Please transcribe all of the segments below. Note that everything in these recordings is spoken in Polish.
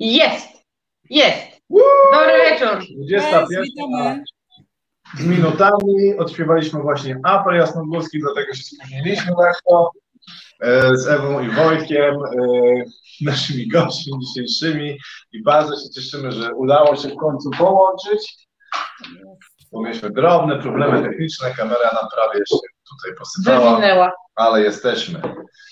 Jest! Jest! Dobry wieczór! 21 z minutami. Odśpiewaliśmy właśnie apel jasnogórski, dlatego się spóźniliśmy lekko z Ewą i Wojtkiem, naszymi gośćmi dzisiejszymi i bardzo się cieszymy, że udało się w końcu połączyć, bo mieliśmy drobne problemy techniczne, kamera nam prawie się tutaj posypała, Wywinęła. ale jesteśmy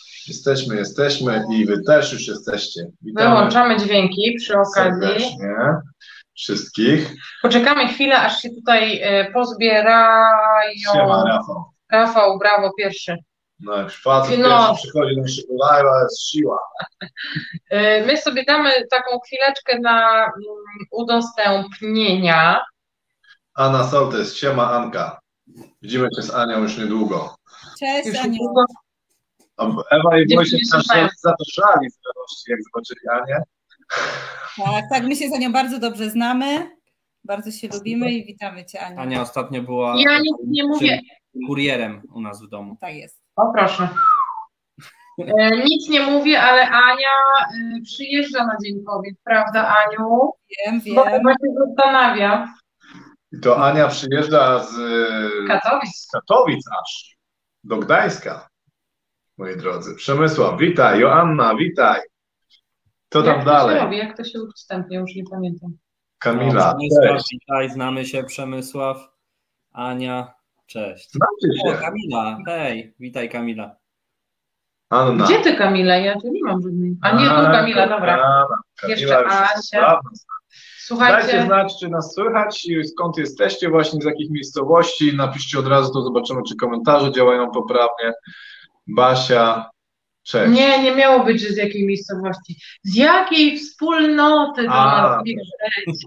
i wy też już jesteście. Witamy. Wyłączamy dźwięki przy okazji. Serdecznie wszystkich. Poczekamy chwilę, aż się tutaj pozbierają. Siema, Rafał. Rafał, brawo, pierwszy. No jak facet pierwszy przychodzi do naszego live'a, jest siła. My sobie damy taką chwileczkę na udostępnienia. Anna Soltys, siema Anka. Widzimy się z Anią już niedługo. Cześć Aniu. Ewa i Wojciech nas zapraszali z radości, jak zobaczyli Anię. Tak, my się z Anią bardzo dobrze znamy, bardzo się lubimy i witamy Cię, Aniu. Ania ostatnio była ja nic nie mówię. Kurierem u nas w domu. Tak jest. O proszę. Nic nie mówię, ale Ania przyjeżdża na Dzień Kobiet, prawda Aniu? Wiem. Bo chyba się zastanawiam. I to Ania przyjeżdża z Katowic aż do Gdańska, moi drodzy. Przemysław, witaj. Joanna, witaj. To tam dalej. Jak to się udostępnia, już nie pamiętam. Kamila, Przemysław, witaj, znamy się. Przemysław, Ania, cześć. Znacie się. O, Kamila, hej, witaj Kamila. Anna. Gdzie ty Kamila? Ja tu nie mam żadnej. A nie, tu Kamila, dobra. Jeszcze Asia. Słuchajcie. Dajcie znać, czy nas słychać i skąd jesteście, właśnie z jakich miejscowości. Napiszcie od razu, to zobaczymy, czy komentarze działają poprawnie. Basia, cześć. Nie miało być, że z jakiej miejscowości. Z jakiej wspólnoty do nas bierzecie?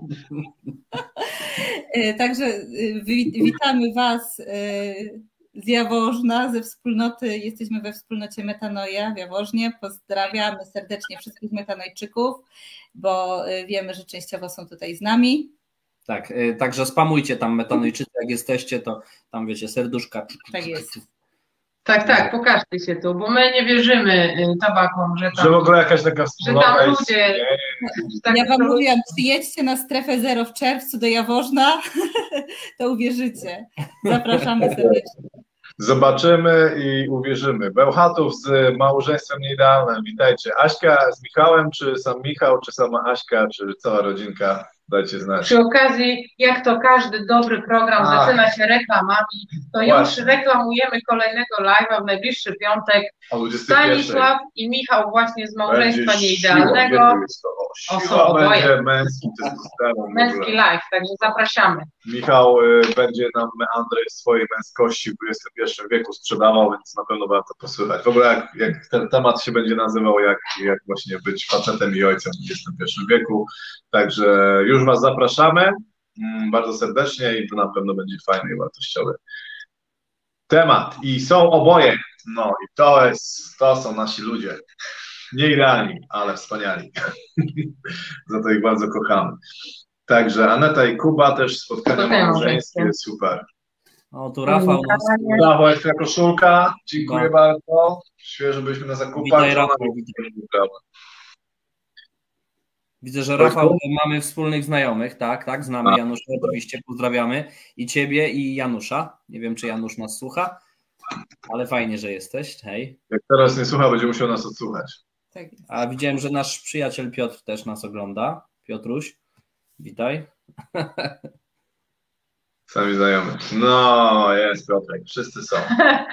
Także witamy Was z Jaworzna, ze wspólnoty. Jesteśmy we wspólnocie Metanoja w Jaworznie. Pozdrawiamy serdecznie wszystkich metanojczyków, bo wiemy, że częściowo są tutaj z nami. Tak, także spamujcie tam metanojczycy, jak jesteście, to tam wiecie, serduszka. Tak jest. Tak, pokażcie się tu, bo my nie wierzymy tabakom, że tam... Że w ogóle jakaś taka wspólnota że tam ludzie... Ja Wam mówiłam, przyjedźcie na strefę 0 w czerwcu do Jaworzna, to uwierzycie. Zapraszamy serdecznie. Zobaczymy i uwierzymy. Bełchatów z małżeństwem nieidealnym, witajcie. Aśka z Michałem, czy sam Michał, czy sama Aśka, czy cała rodzinka? Dajcie znać. Przy okazji, jak to każdy dobry program zaczyna się reklamami, to już reklamujemy kolejnego live'a w najbliższy piątek. Stanisław i Michał właśnie z małżeństwa nieidealnego. Będzie męski testosteron. Męski live, także zapraszamy. Michał będzie nam meandry swojej męskości w XXI wieku sprzedawał, więc na pewno warto posłuchać. W ogóle jak ten temat się będzie nazywał, jak właśnie być facetem i ojcem w XXI wieku. Także już Was zapraszamy bardzo serdecznie i to na pewno będzie fajny i wartościowy temat. I są oboje. No i to są nasi ludzie. Nieidealni, ale wspaniali. Za to ich bardzo kochamy. Także Aneta i Kuba też spotkania małżeńskie, super. O, tu Rafał. Rafał, ekstra koszulka. Dziękuję bardzo. Świeżo byliśmy na zakupach. Witaj, Rafał. Widzę, że Rafał mamy wspólnych znajomych, tak, znamy Janusza, oczywiście pozdrawiamy i Ciebie i Janusza. Nie wiem, czy Janusz nas słucha, ale fajnie, że jesteś, hej. Jak teraz nie słucha, będzie musiał nas odsłuchać. A widziałem, że nasz przyjaciel Piotr też nas ogląda. Piotruś, witaj. Sami znajomy. No, jest Piotrek, wszyscy są.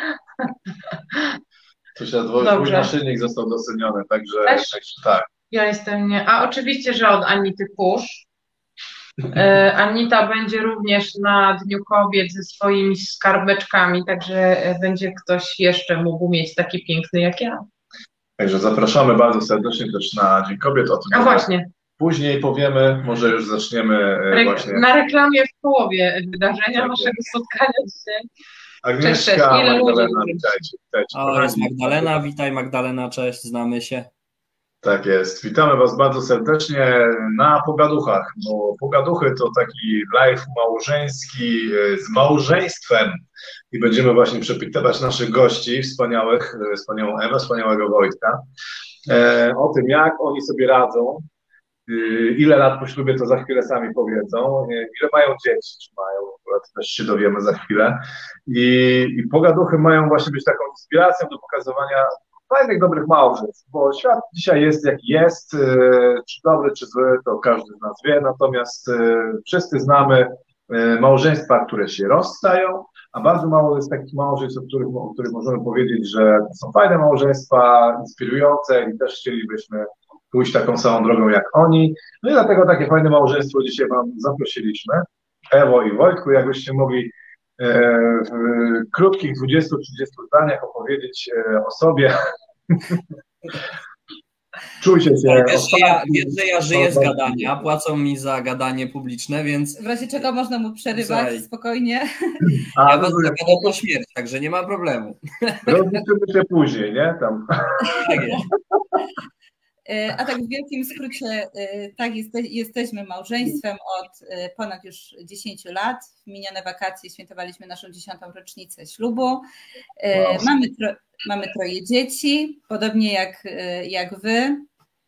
Tu się twój naszyjnik został doceniony, także tak. Ja jestem nie. A oczywiście, że od Anity Pusz. Anita będzie również na Dniu Kobiet ze swoimi skarbeczkami, także będzie ktoś jeszcze mógł mieć taki piękny jak ja. Także zapraszamy bardzo serdecznie też na Dzień Kobiet. O tym właśnie. Później powiemy, może już zaczniemy właśnie. Na reklamie w połowie wydarzenia naszego spotkania dzisiaj. Agnieszka, Magdalena, witajcie. O, jest Magdalena, witaj Magdalena, cześć, znamy się. Tak jest. Witamy Was bardzo serdecznie na Pogaduchach, bo Pogaduchy to taki live małżeński z małżeństwem i będziemy właśnie przepytywać naszych gości wspaniałych, wspaniałą Ewę, wspaniałego Wojtka, o tym, jak oni sobie radzą ile lat po ślubie, to za chwilę sami powiedzą. Ile mają dzieci, czy mają, akurat też się dowiemy za chwilę. I pogaduchy mają właśnie być taką inspiracją do pokazywania fajnych, dobrych małżeństw, bo świat dzisiaj jest jaki jest, czy dobry, czy zły, to każdy z nas wie, natomiast wszyscy znamy małżeństwa, które się rozstają, a bardzo mało jest takich małżeństw, o których możemy powiedzieć, że są fajne małżeństwa, inspirujące i też chcielibyśmy pójść taką samą drogą jak oni. No i dlatego takie fajne małżeństwo dzisiaj Wam zaprosiliśmy. Ewo i Wojtku, jakbyście mogli w krótkich 20-30 zdaniach opowiedzieć o sobie. Czujcie się. Wiesz, że ja żyję z gadania, płacą mi za gadanie publiczne, więc... W razie czego można mu przerywać spokojnie. Ja was zagadam po śmierć, także nie ma problemu. Rozliczymy się później, nie? Tam. Tak jest. A tak w wielkim skrócie, tak, jesteśmy małżeństwem od ponad już 10 lat. W minione wakacje świętowaliśmy naszą 10. rocznicę ślubu. Wow. Mamy 3 dzieci, podobnie jak wy.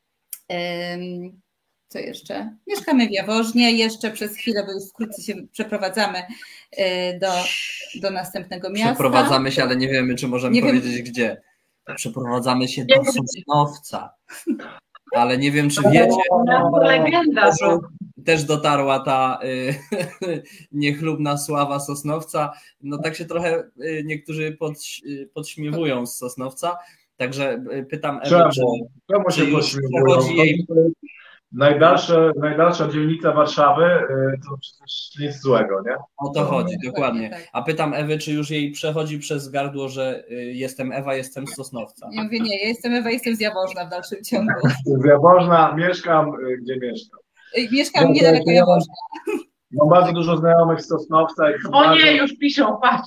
Co jeszcze? Mieszkamy w Jaworznie, jeszcze przez chwilę, bo już wkrótce się przeprowadzamy do następnego miasta. Przeprowadzamy się, ale nie wiemy, czy możemy powiedzieć gdzie. Przeprowadzamy się do Sosnowca. Ale nie wiem, czy wiecie. Legenda. Też dotarła ta niechlubna sława Sosnowca. No tak się trochę niektórzy podśmiewują z Sosnowca. Także pytam Ewę, czy już przechodzi jej... Najdalsza dzielnica Warszawy, to przecież nic złego, nie? O to chodzi, dokładnie. A pytam Ewy, czy już jej przechodzi przez gardło, że jestem Ewa, jestem z Sosnowca. Ja mówię, nie, ja jestem Ewa, jestem z Jaworzna w dalszym ciągu. Z Jaworzna, mieszkam, gdzie mieszkam. Mieszkam niedaleko Jaworzna. Mam bardzo dużo znajomych z Sosnowca. O nie, już piszą, patrz,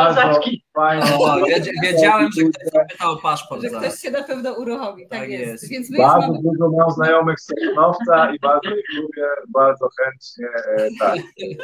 wiedziałem, że ktoś zapytał o paszport. Że ktoś się na pewno uruchomi, tak jest. Więc my bardzo dużo mam znajomych z Sosnowca i bardzo ich lubię, bardzo chętnie, tak.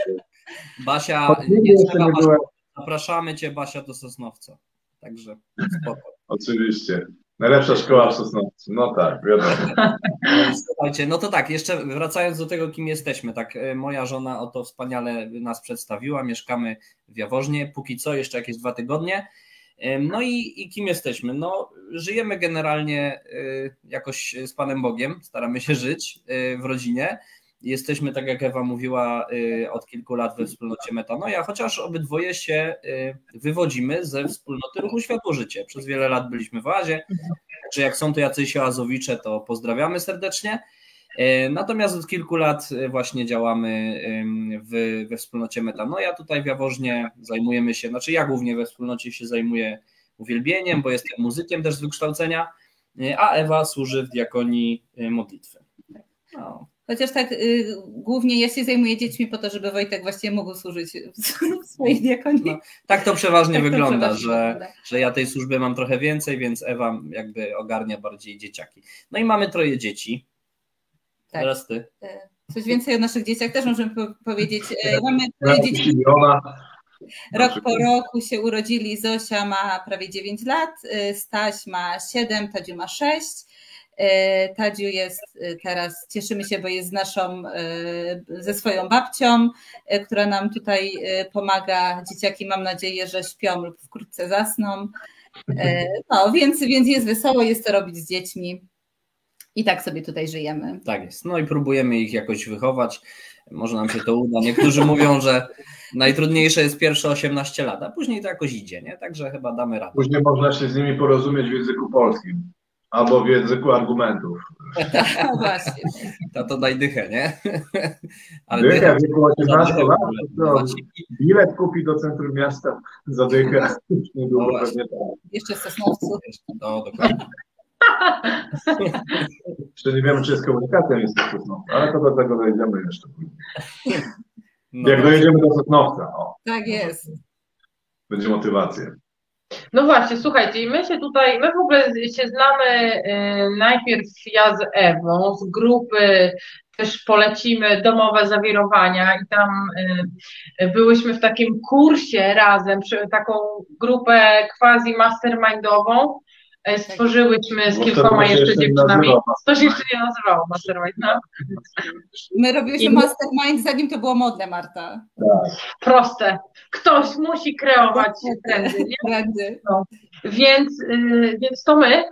Basia, zapraszamy Cię, Basia, do Sosnowca. Także spoko. Oczywiście. Najlepsza szkoła w Sosnowcu, no tak, wiadomo. Słuchajcie, no to tak, jeszcze wracając do tego, kim jesteśmy, tak, moja żona oto wspaniale nas przedstawiła, mieszkamy w Jaworznie, póki co jeszcze jakieś 2 tygodnie, no i kim jesteśmy? No żyjemy generalnie jakoś z Panem Bogiem, staramy się żyć w rodzinie, jesteśmy, tak jak Ewa mówiła, od kilku lat we wspólnocie Metanoja, chociaż obydwoje się wywodzimy ze wspólnoty Ruchu Światło-Życie. Przez wiele lat byliśmy w oazie, także jak są to jacyś oazowicze, to pozdrawiamy serdecznie. Natomiast od kilku lat właśnie działamy we wspólnocie Metanoja. Tutaj w Jaworznie zajmujemy się, znaczy ja głównie we wspólnocie się zajmuję uwielbieniem, bo jestem muzykiem też z wykształcenia, a Ewa służy w diakonii modlitwy. No. Chociaż tak głównie ja się zajmuję dziećmi po to, żeby Wojtek właśnie mógł służyć w swojej diakonii. No, tak to przeważnie wygląda, że ja tej służby mam trochę więcej, więc Ewa jakby ogarnia bardziej dzieciaki. No i mamy 3 dzieci. Tak. Teraz ty. Coś więcej o naszych dzieciach też możemy powiedzieć. Mamy 3 dzieci. Rok po roku się urodzili. Zosia ma prawie 9 lat, Staś ma 7, Tadziu ma 6. Tadziu jest teraz, cieszymy się, bo jest ze swoją babcią, która nam tutaj pomaga. Dzieciaki, mam nadzieję, że śpią lub wkrótce zasną. No, więc jest wesoło, jest to robić z dziećmi i tak sobie tutaj żyjemy. Tak jest, no i próbujemy ich jakoś wychować, może nam się to uda. Niektórzy mówią, że najtrudniejsze jest pierwsze 18 lat, a później to jakoś idzie, nie? Także chyba damy radę. Później można się z nimi porozumieć w języku polskim. Albo w języku argumentów. No właśnie. To daj dychę, nie? Ale dychę w wieku 18 lat, to bilet kupi do centrum miasta za dychę. Niedługo pewnie tak. Jeszcze w Sosnowcu. No, dokładnie. Jeszcze nie wiemy, czy jest komunikacja jest w Sosnowcu, ale to do tego dojdziemy jeszcze później. No jak dojedziemy do Sosnowca. O. Tak jest. Będzie motywacja. No właśnie, słuchajcie, my w ogóle się znamy najpierw ja z Ewą, z grupy też polecimy Domowe Zawirowania i tam byłyśmy w takim kursie razem, taką grupę quasi mastermindową, Stworzyłyśmy z Bo kilkoma wtedy się jeszcze jeszcze nie dziewczynami. nazywał To się jeszcze nie nazywało Mastermind, no. My robiłyśmy I- mastermind, zanim to było modne, Marta. Proste. Ktoś musi kreować trendy, nie? Trendy. Więc to my.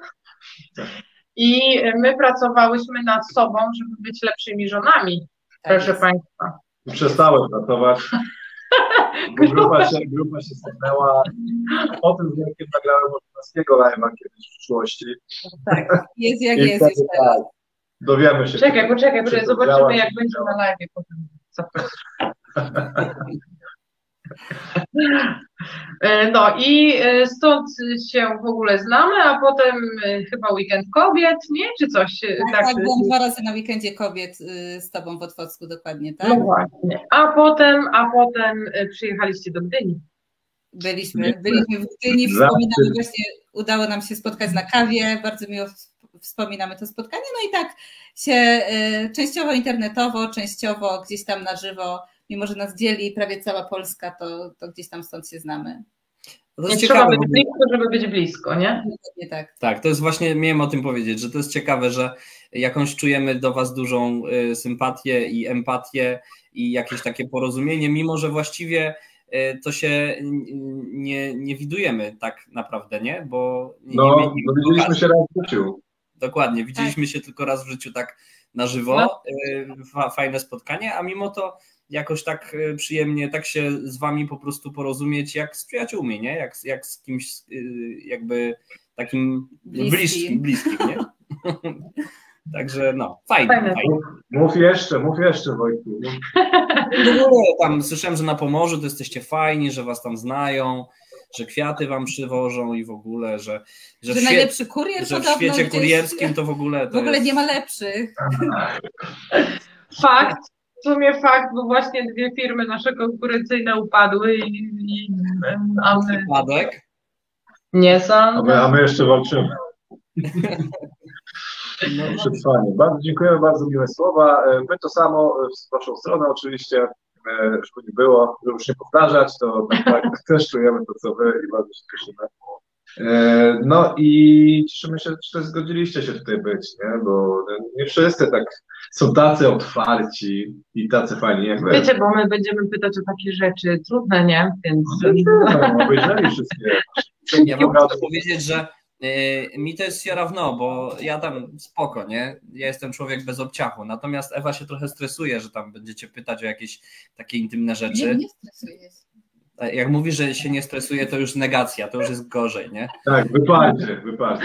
I my pracowałyśmy nad sobą, żeby być lepszymi żonami, proszę Państwa. Przestałem pracować, bo grupa się stanęła. O tym wielkim nagrałem Morszanskiego live'a kiedyś w przyszłości. Tak, jest jak I jest wtedy już teraz. tak, dowiemy się. Poczekaj, czy to zobaczymy działa, jak czy nie będzie działa. na live potem. No i stąd się w ogóle znamy, a potem chyba weekend kobiet, nie? Czy coś? Tak, byłam 2 razy na weekendzie kobiet z tobą w Otwocku, dokładnie, tak? No właśnie. A potem przyjechaliście do Gdyni. Byliśmy w Gdyni, wspominamy właśnie, udało nam się spotkać na kawie, bardzo miło wspominamy to spotkanie, no i tak się częściowo internetowo, częściowo gdzieś tam na żywo, mimo że nas dzieli prawie cała Polska, to gdzieś tam stąd się znamy. To Nie jest trzeba ciekawe, być blisko, żeby być blisko, nie? Dokładnie tak. tak, to jest właśnie, miałem o tym powiedzieć, że to jest ciekawe, że jakąś czujemy do Was dużą sympatię i empatię i jakieś takie porozumienie, mimo że właściwie to się nie widujemy tak naprawdę, nie? Bo No, widzieliśmy się raz w życiu. Dokładnie, widzieliśmy się tylko raz w życiu tak na żywo, fajne spotkanie, a mimo to jakoś tak przyjemnie tak się z Wami po prostu porozumieć jak z przyjaciółmi, nie? Jak z kimś jakby takim bliskim, nie? Także no, fajnie. Mów jeszcze, Wojtku. W ogóle tam słyszałem, że na Pomorzu to jesteście fajni, że Was tam znają, że kwiaty Wam przywożą i w ogóle, że najlepszy kurier że w podobno świecie gdzieś, kurierskim to w ogóle nie ma lepszych. Fakt, w sumie fakt, bo właśnie 2 firmy nasze konkurencyjne upadły a my... Przypadek? Nie sądzę. A my jeszcze walczymy. Przetrwanie. Bardzo dziękujemy, bardzo miłe słowa. My to samo z Waszą stronę oczywiście, żeby nie było, żeby już nie powtarzać, to tak też czujemy to, co Wy i bardzo się cieszymy. No i cieszymy się, że zgodziliście się tutaj być, nie? Bo nie wszyscy tak są tacy otwarci i tacy fajni jak Wy. Wiecie, bo my będziemy pytać o takie rzeczy trudne, nie? Więc... No, obejrzeli wszystkie. Ja mogę powiedzieć, że mi to jest równo, bo ja tam spoko, nie? Ja jestem człowiek bez obciachu, natomiast Ewa się trochę stresuje, że tam będziecie pytać o jakieś takie intymne rzeczy. Nie stresujesz. Jak mówi, że się nie stresuje, to już negacja, to już jest gorzej, nie? Tak, wyparcie.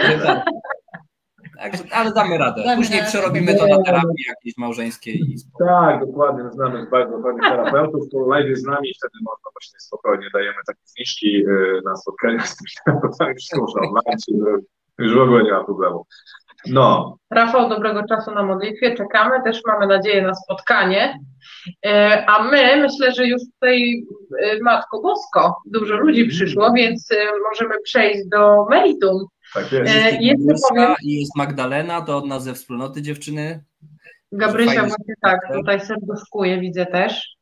Także, ale damy radę. Później przerobimy to na terapii jakiejś małżeńskiej. Tak, dokładnie. Znamy bardzo fajnych terapeutów, to live z nami i wtedy można właśnie spokojnie dajemy takie zniżki na spotkania z tymi terapeutami. Wszystko można online, już w ogóle nie ma problemu. No. Rafał, dobrego czasu na modlitwie. Czekamy, też mamy nadzieję na spotkanie. A my, myślę, że już tutaj Matko Bosko, dużo ludzi przyszło, więc możemy przejść do meritum. Tak jest. Jest Magdalena, to od nas ze wspólnoty dziewczyny. Gabrysia właśnie tak, tutaj serduszkuje, widzę też.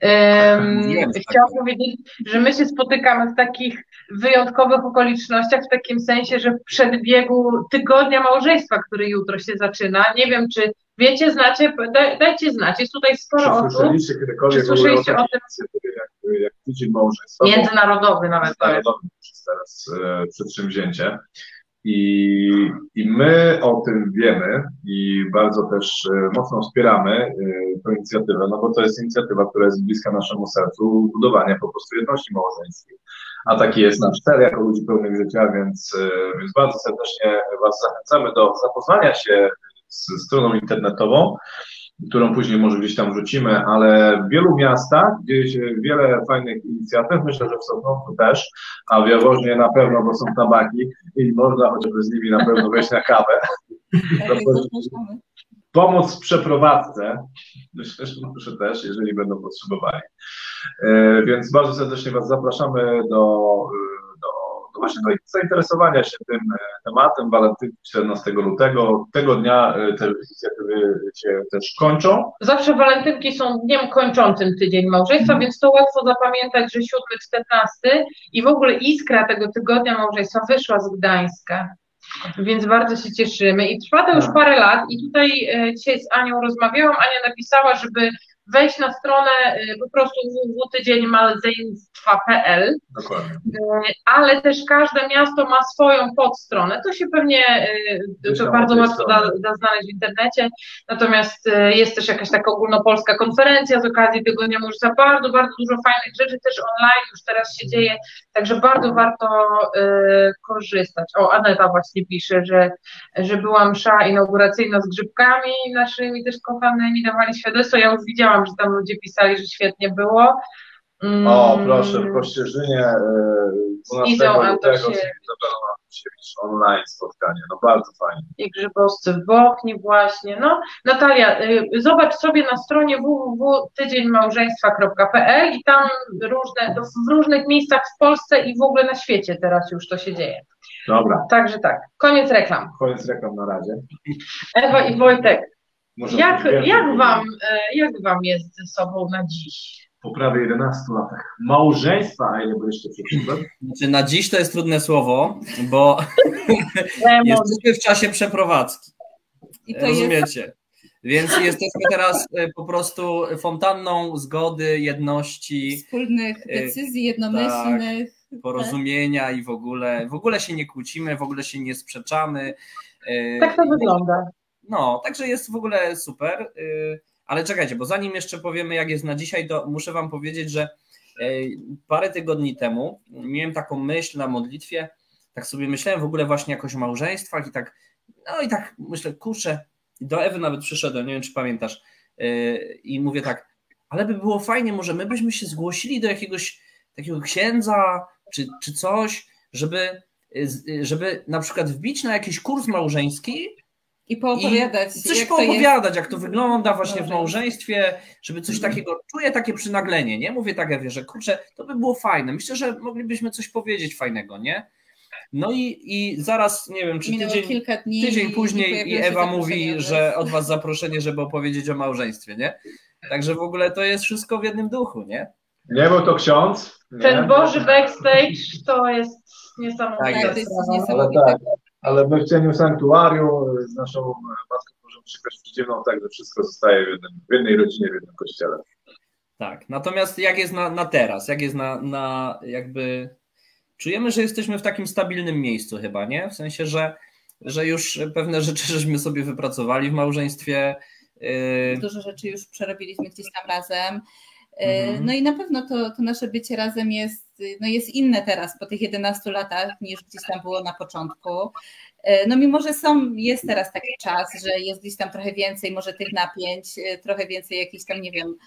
Chciałam powiedzieć, że my się spotykamy w takich wyjątkowych okolicznościach, w takim sensie, że w przedbiegu tygodnia małżeństwa, który jutro się zaczyna. Nie wiem, czy wiecie, znacie, dajcie znać. Jest tutaj sporo osób. Czy słyszeliście o tym? Jak tydzień małżeństwa. Międzynarodowy nawet. Międzynarodowy jest teraz przedsięwzięcie. I my o tym wiemy i bardzo też mocno wspieramy tę inicjatywę, no bo to jest inicjatywa, która jest bliska naszemu sercu, budowania po prostu jedności małżeńskiej. A taki jest nasz cel jako ludzi pełnych życia, więc bardzo serdecznie Was zachęcamy do zapoznania się z stroną internetową, którą później może gdzieś tam wrzucimy, ale w wielu miastach dzieje się wiele fajnych inicjatyw, myślę, że w Sosnowcu też, a w Jaworznie na pewno, bo są tabaki i można chociażby z nimi na pewno wejść na kawę. Pomóc w przeprowadzce, myślę, że też, jeżeli będą potrzebowali. Więc bardzo serdecznie Was zapraszamy właśnie do zainteresowania się tym tematem. Walentynki 14 lutego. Tego dnia te inicjatywy się też kończą. Zawsze walentynki są dniem kończącym tydzień małżeństwa, więc to łatwo zapamiętać, że 7-14 i w ogóle iskra tego tygodnia małżeństwa wyszła z Gdańska. więc bardzo się cieszymy i trwa to już parę lat i tutaj dzisiaj z Anią rozmawiałam, Ania napisała, żeby wejść na stronę po prostu www.tydzienmalzeństwa.pl, ale też każde miasto ma swoją podstronę, to się pewnie to bardzo łatwo da znaleźć w internecie, natomiast jest też jakaś taka ogólnopolska konferencja z okazji Tygodnia Małżeństwa, bardzo, bardzo dużo fajnych rzeczy też online już teraz się dzieje, także bardzo warto korzystać. O, Aneta właśnie pisze, że była msza inauguracyjna z grzybkami naszymi też kochanymi, dawali świadectwo, ja już widziałam, że tam ludzie pisali, że świetnie było. O, proszę, w Kościerzynie 12 lutego online spotkanie, no bardzo fajnie. I grzybowcy w Bochni właśnie, no. Natalia, zobacz sobie na stronie www.tydzienmałżeństwa.pl i tam w różnych miejscach w Polsce i w ogóle na świecie teraz już to się dzieje. Dobra. Także tak, koniec reklam. Koniec reklam na razie. Ewa i Wojtek, jak wam jest ze sobą na dziś? Po prawie 11 latach małżeństwa, a ile byliście przeczytać? Znaczy, na dziś to jest trudne słowo, bo jesteśmy w czasie przeprowadzki. I to rozumiecie? Więc jesteśmy teraz po prostu fontanną zgody, jedności. Wspólnych decyzji, jednomyślnych. Tak, porozumienia i w ogóle się nie kłócimy, w ogóle się nie sprzeczamy. Tak to wygląda. No, także jest w ogóle super. Ale czekajcie, bo zanim jeszcze powiemy, jak jest na dzisiaj, to muszę wam powiedzieć, że parę tygodni temu miałem taką myśl na modlitwie, tak sobie myślałem w ogóle właśnie jakoś o małżeństwach i tak myślę, kurczę, do Ewy nawet przyszedłem, nie wiem, czy pamiętasz, i mówię tak, ale by było fajnie, może my byśmy się zgłosili do jakiegoś takiego księdza, czy coś, żeby na przykład wbić na jakiś kurs małżeński, i poopowiadać. Coś poopowiadać, jak to wygląda właśnie w małżeństwie, żeby coś takiego, czuję takie przynaglenie, nie? Mówię tak, Ewie, że kurczę, to by było fajne. Myślę, że moglibyśmy coś powiedzieć fajnego, nie? No i zaraz, nie wiem, czy tydzień później i Ewa mówi, że od was zaproszenie, żeby opowiedzieć o małżeństwie, nie? Także w ogóle to jest wszystko w jednym duchu, nie? Nie był to ksiądz. Nie. Ten Boży backstage to jest niesamowite. Tak, to jest niesamowite. Ale my w cieniu sanktuarium z naszą matką możemy przyjechać przeciwną, tak, że wszystko zostaje w jednej rodzinie, w jednym kościele. Tak, natomiast jak jest na teraz, jak jest na jakby... Czujemy, że jesteśmy w takim stabilnym miejscu chyba, nie? W sensie, że już pewne rzeczy żeśmy sobie wypracowali w małżeństwie. Dużo rzeczy już przerobiliśmy gdzieś tam razem. No i na pewno to nasze bycie razem jest inne teraz po tych 11 latach niż gdzieś tam było na początku. No mimo, że jest teraz taki czas, że jest gdzieś tam trochę więcej może tych napięć, trochę więcej jakichś tam, nie wiem,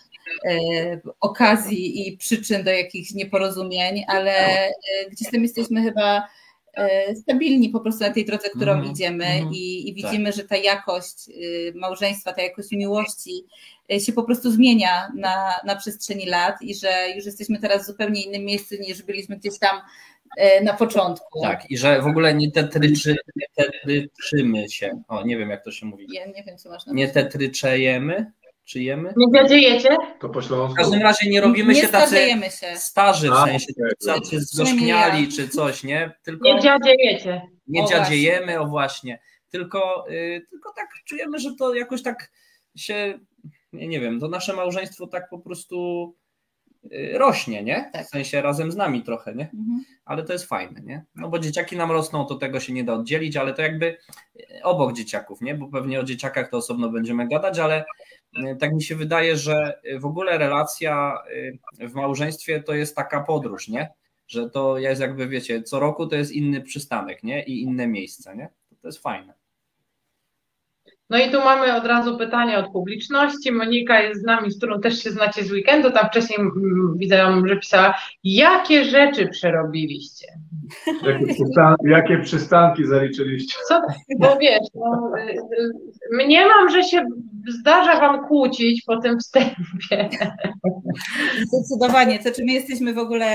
okazji i przyczyn do jakichś nieporozumień, ale gdzieś tam jesteśmy chyba stabilni po prostu na tej drodze, którą idziemy i widzimy, że ta jakość małżeństwa, ta jakość miłości się po prostu zmienia na przestrzeni lat i że już jesteśmy teraz w zupełnie innym miejscu niż byliśmy gdzieś tam na początku. Tak, i że w ogóle nie tetryczymy się. O, nie wiem, jak to się mówi. Ja nie wiem, co masz na myśli. Nie tetryczejemy? Czy jemy? Nie dziadziejecie? To po śląsku. W każdym razie nie robimy się tacy starzy, w sensie tacy zgorzkniali czy coś, nie? Tylko nie dziadziejecie. Nie dziadziejemy, o właśnie. Tylko tak czujemy, że to jakoś tak się, nie wiem, to nasze małżeństwo tak po prostu rośnie, nie? W sensie razem z nami trochę, nie? Ale to jest fajne, nie? No bo dzieciaki nam rosną, to tego się nie da oddzielić, ale to jakby obok dzieciaków, nie? Bo pewnie o dzieciakach to osobno będziemy gadać, ale tak mi się wydaje, że w ogóle relacja w małżeństwie to jest taka podróż, nie? Że to jest jakby, wiecie, co roku to jest inny przystanek, nie? I inne miejsce, nie? To jest fajne. No i tu mamy od razu pytanie od publiczności. Monika jest z nami, z którą też się znacie z weekendu. Tam wcześniej widziałam, że pisała, jakie rzeczy przerobiliście? Jakie przystanki zaliczyliście? Co? Bo wiesz, mniemam, że się zdarza wam kłócić po tym wstępie. Zdecydowanie. To, czy my jesteśmy w ogóle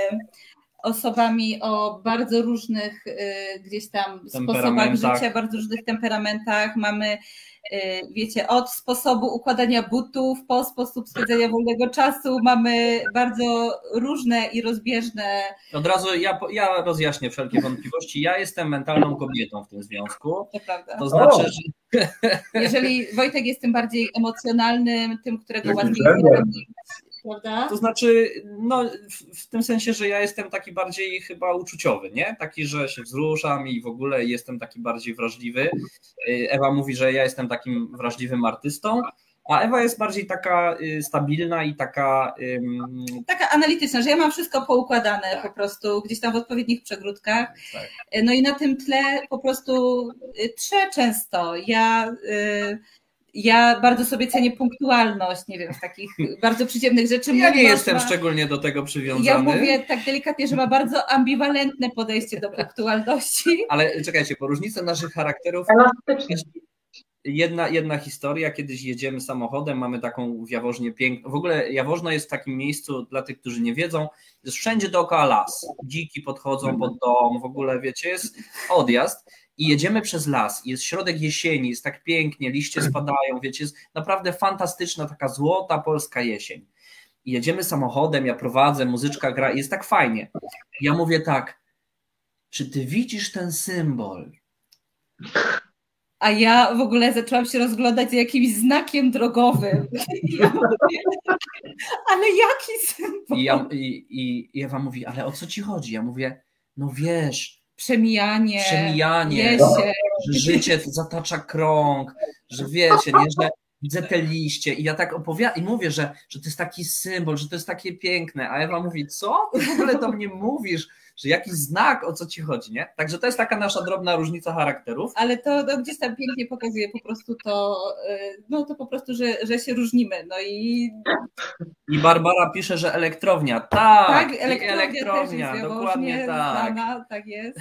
osobami o bardzo różnych gdzieś tam sposobach życia, bardzo różnych temperamentach. Mamy wiecie, od sposobu układania butów po sposób spędzania wolnego czasu mamy bardzo różne i rozbieżne. Od razu ja rozjaśnię wszelkie wątpliwości. Ja jestem mentalną kobietą w tym związku. To prawda. To znaczy, że jeżeli Wojtek jest tym bardziej emocjonalnym, tym, którego łatwiej zrobić, prawda? to znaczy, no w tym sensie, że ja jestem taki bardziej chyba uczuciowy, nie? Taki, że się wzruszam i w ogóle jestem taki bardziej wrażliwy. Ewa mówi, że ja jestem takim wrażliwym artystą, a Ewa jest bardziej taka stabilna i taka... Taka analityczna, że ja mam wszystko poukładane po prostu gdzieś tam w odpowiednich przegródkach. Tak. No i na tym tle po prostu trzę często. Ja bardzo sobie cenię punktualność, nie wiem, w takich bardzo przyziemnych rzeczy. Ja nie jestem szczególnie do tego przywiązany. Ja mówię tak delikatnie, że ma bardzo ambiwalentne podejście do punktualności. Ale czekajcie, bo różnice naszych charakterów... Jedna historia, kiedyś jedziemy samochodem, mamy taką w Jaworznie piękną, w ogóle Jaworzno jest w takim miejscu, dla tych, którzy nie wiedzą, jest wszędzie dookoła las, dziki podchodzą pod dom, w ogóle wiecie, jest odjazd i jedziemy przez las, jest środek jesieni, jest tak pięknie, liście spadają, wiecie, jest naprawdę fantastyczna, taka złota polska jesień. I jedziemy samochodem, ja prowadzę, muzyczka gra, jest tak fajnie. Ja mówię tak, czy ty widzisz ten symbol? A ja w ogóle zaczęłam się rozglądać za jakimś znakiem drogowym. Ja mówię, ale jaki symbol? I Ewa mówi, ale o co ci chodzi? Ja mówię, no wiesz, przemijanie, że życie zatacza krąg, że wiecie, nie, że widzę te liście i ja tak opowiadam i mówię, że to jest taki symbol, że to jest takie piękne, a Ewa mówi, co? Ty w ogóle do mnie mówisz, że jakiś znak, o co ci chodzi, nie? Także to jest taka nasza drobna różnica charakterów. Ale to gdzieś tam pięknie pokazuje po prostu to, no to po prostu, że się różnimy, no i... I Barbara pisze, że elektrownia, tak, elektrownia dokładnie tak. Znana, tak jest.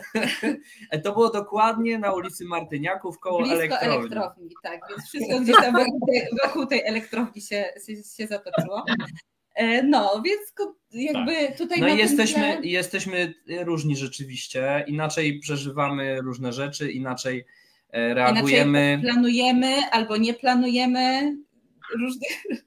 To było dokładnie na ulicy Martyniaków koło blisko elektrowni, tak, więc wszystko gdzieś tam wokół tej elektrowni się zatoczyło. No, więc jakby tutaj no i jesteśmy różni rzeczywiście, inaczej przeżywamy różne rzeczy, inaczej reagujemy. Inaczej planujemy albo nie planujemy różnych.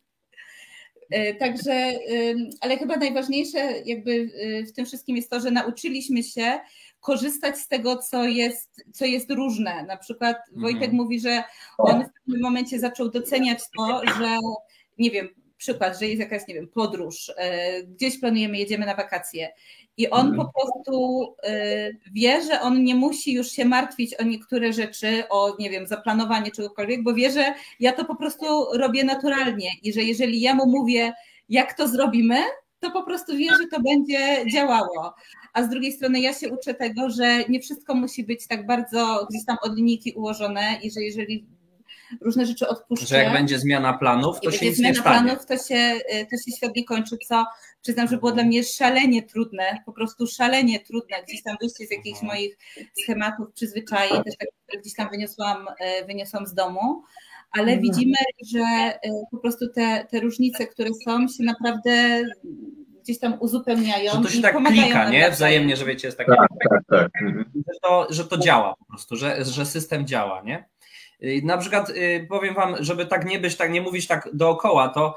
Także, ale chyba najważniejsze jakby w tym wszystkim jest to, że nauczyliśmy się korzystać z tego, co jest różne. Na przykład Wojtek mówi, że on w pewnym momencie zaczął doceniać to, że nie wiem, przykład, że jest jakaś, nie wiem, podróż, gdzieś planujemy, jedziemy na wakacje i on po prostu wie, że on nie musi już się martwić o niektóre rzeczy, o, nie wiem, zaplanowanie czegokolwiek, bo wie, że ja to po prostu robię naturalnie i że jeżeli ja mu mówię, jak to zrobimy, to po prostu wie, że to będzie działało. A z drugiej strony ja się uczę tego, że nie wszystko musi być tak bardzo gdzieś tam od linijki ułożone i że jeżeli różne rzeczy odpuszczę. Że jak będzie zmiana planów, to się nic nie stanie. Planów, to się świetnie kończy, co przyznam, że było dla mnie szalenie trudne, po prostu szalenie trudne, gdzieś tam wyjście z jakichś moich schematów, przyzwyczajeń, też tak gdzieś tam wyniosłam z domu, ale widzimy, że po prostu te różnice, które są, się naprawdę gdzieś tam uzupełniają. Że to się tak klika, nie? Wzajemnie, że wiecie, jest takie, tak. Że to działa po prostu, że system działa, nie? Na przykład powiem wam, żeby tak nie być, tak nie mówić tak dookoła, to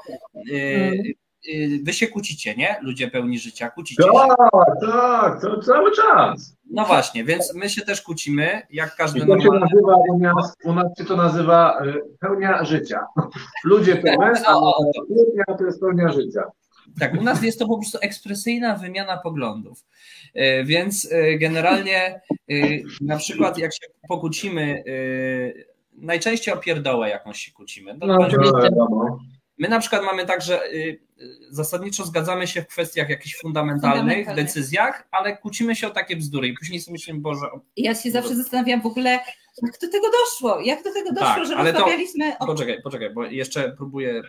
wy się kłócicie, nie? Ludzie pełni życia, kłócicie się. Tak, to cały czas. No właśnie, więc my się też kłócimy, jak każdy to normalny. Się nazywa, u nas się to nazywa pełnia życia. Ludzie pełne, a pełnia to jest pełnia życia. Tak, u nas jest to po prostu ekspresyjna wymiana poglądów, więc generalnie na przykład jak się pokłócimy, najczęściej o pierdołę jakąś się kłócimy. My na przykład mamy tak, że zasadniczo zgadzamy się w kwestiach jakichś fundamentalnych decyzjach, ale kłócimy się o takie bzdury i później sobie myślimy, Boże... Ja się zawsze zastanawiam w ogóle, jak do tego doszło, tak, że rozmawialiśmy... Poczekaj, bo jeszcze próbuję...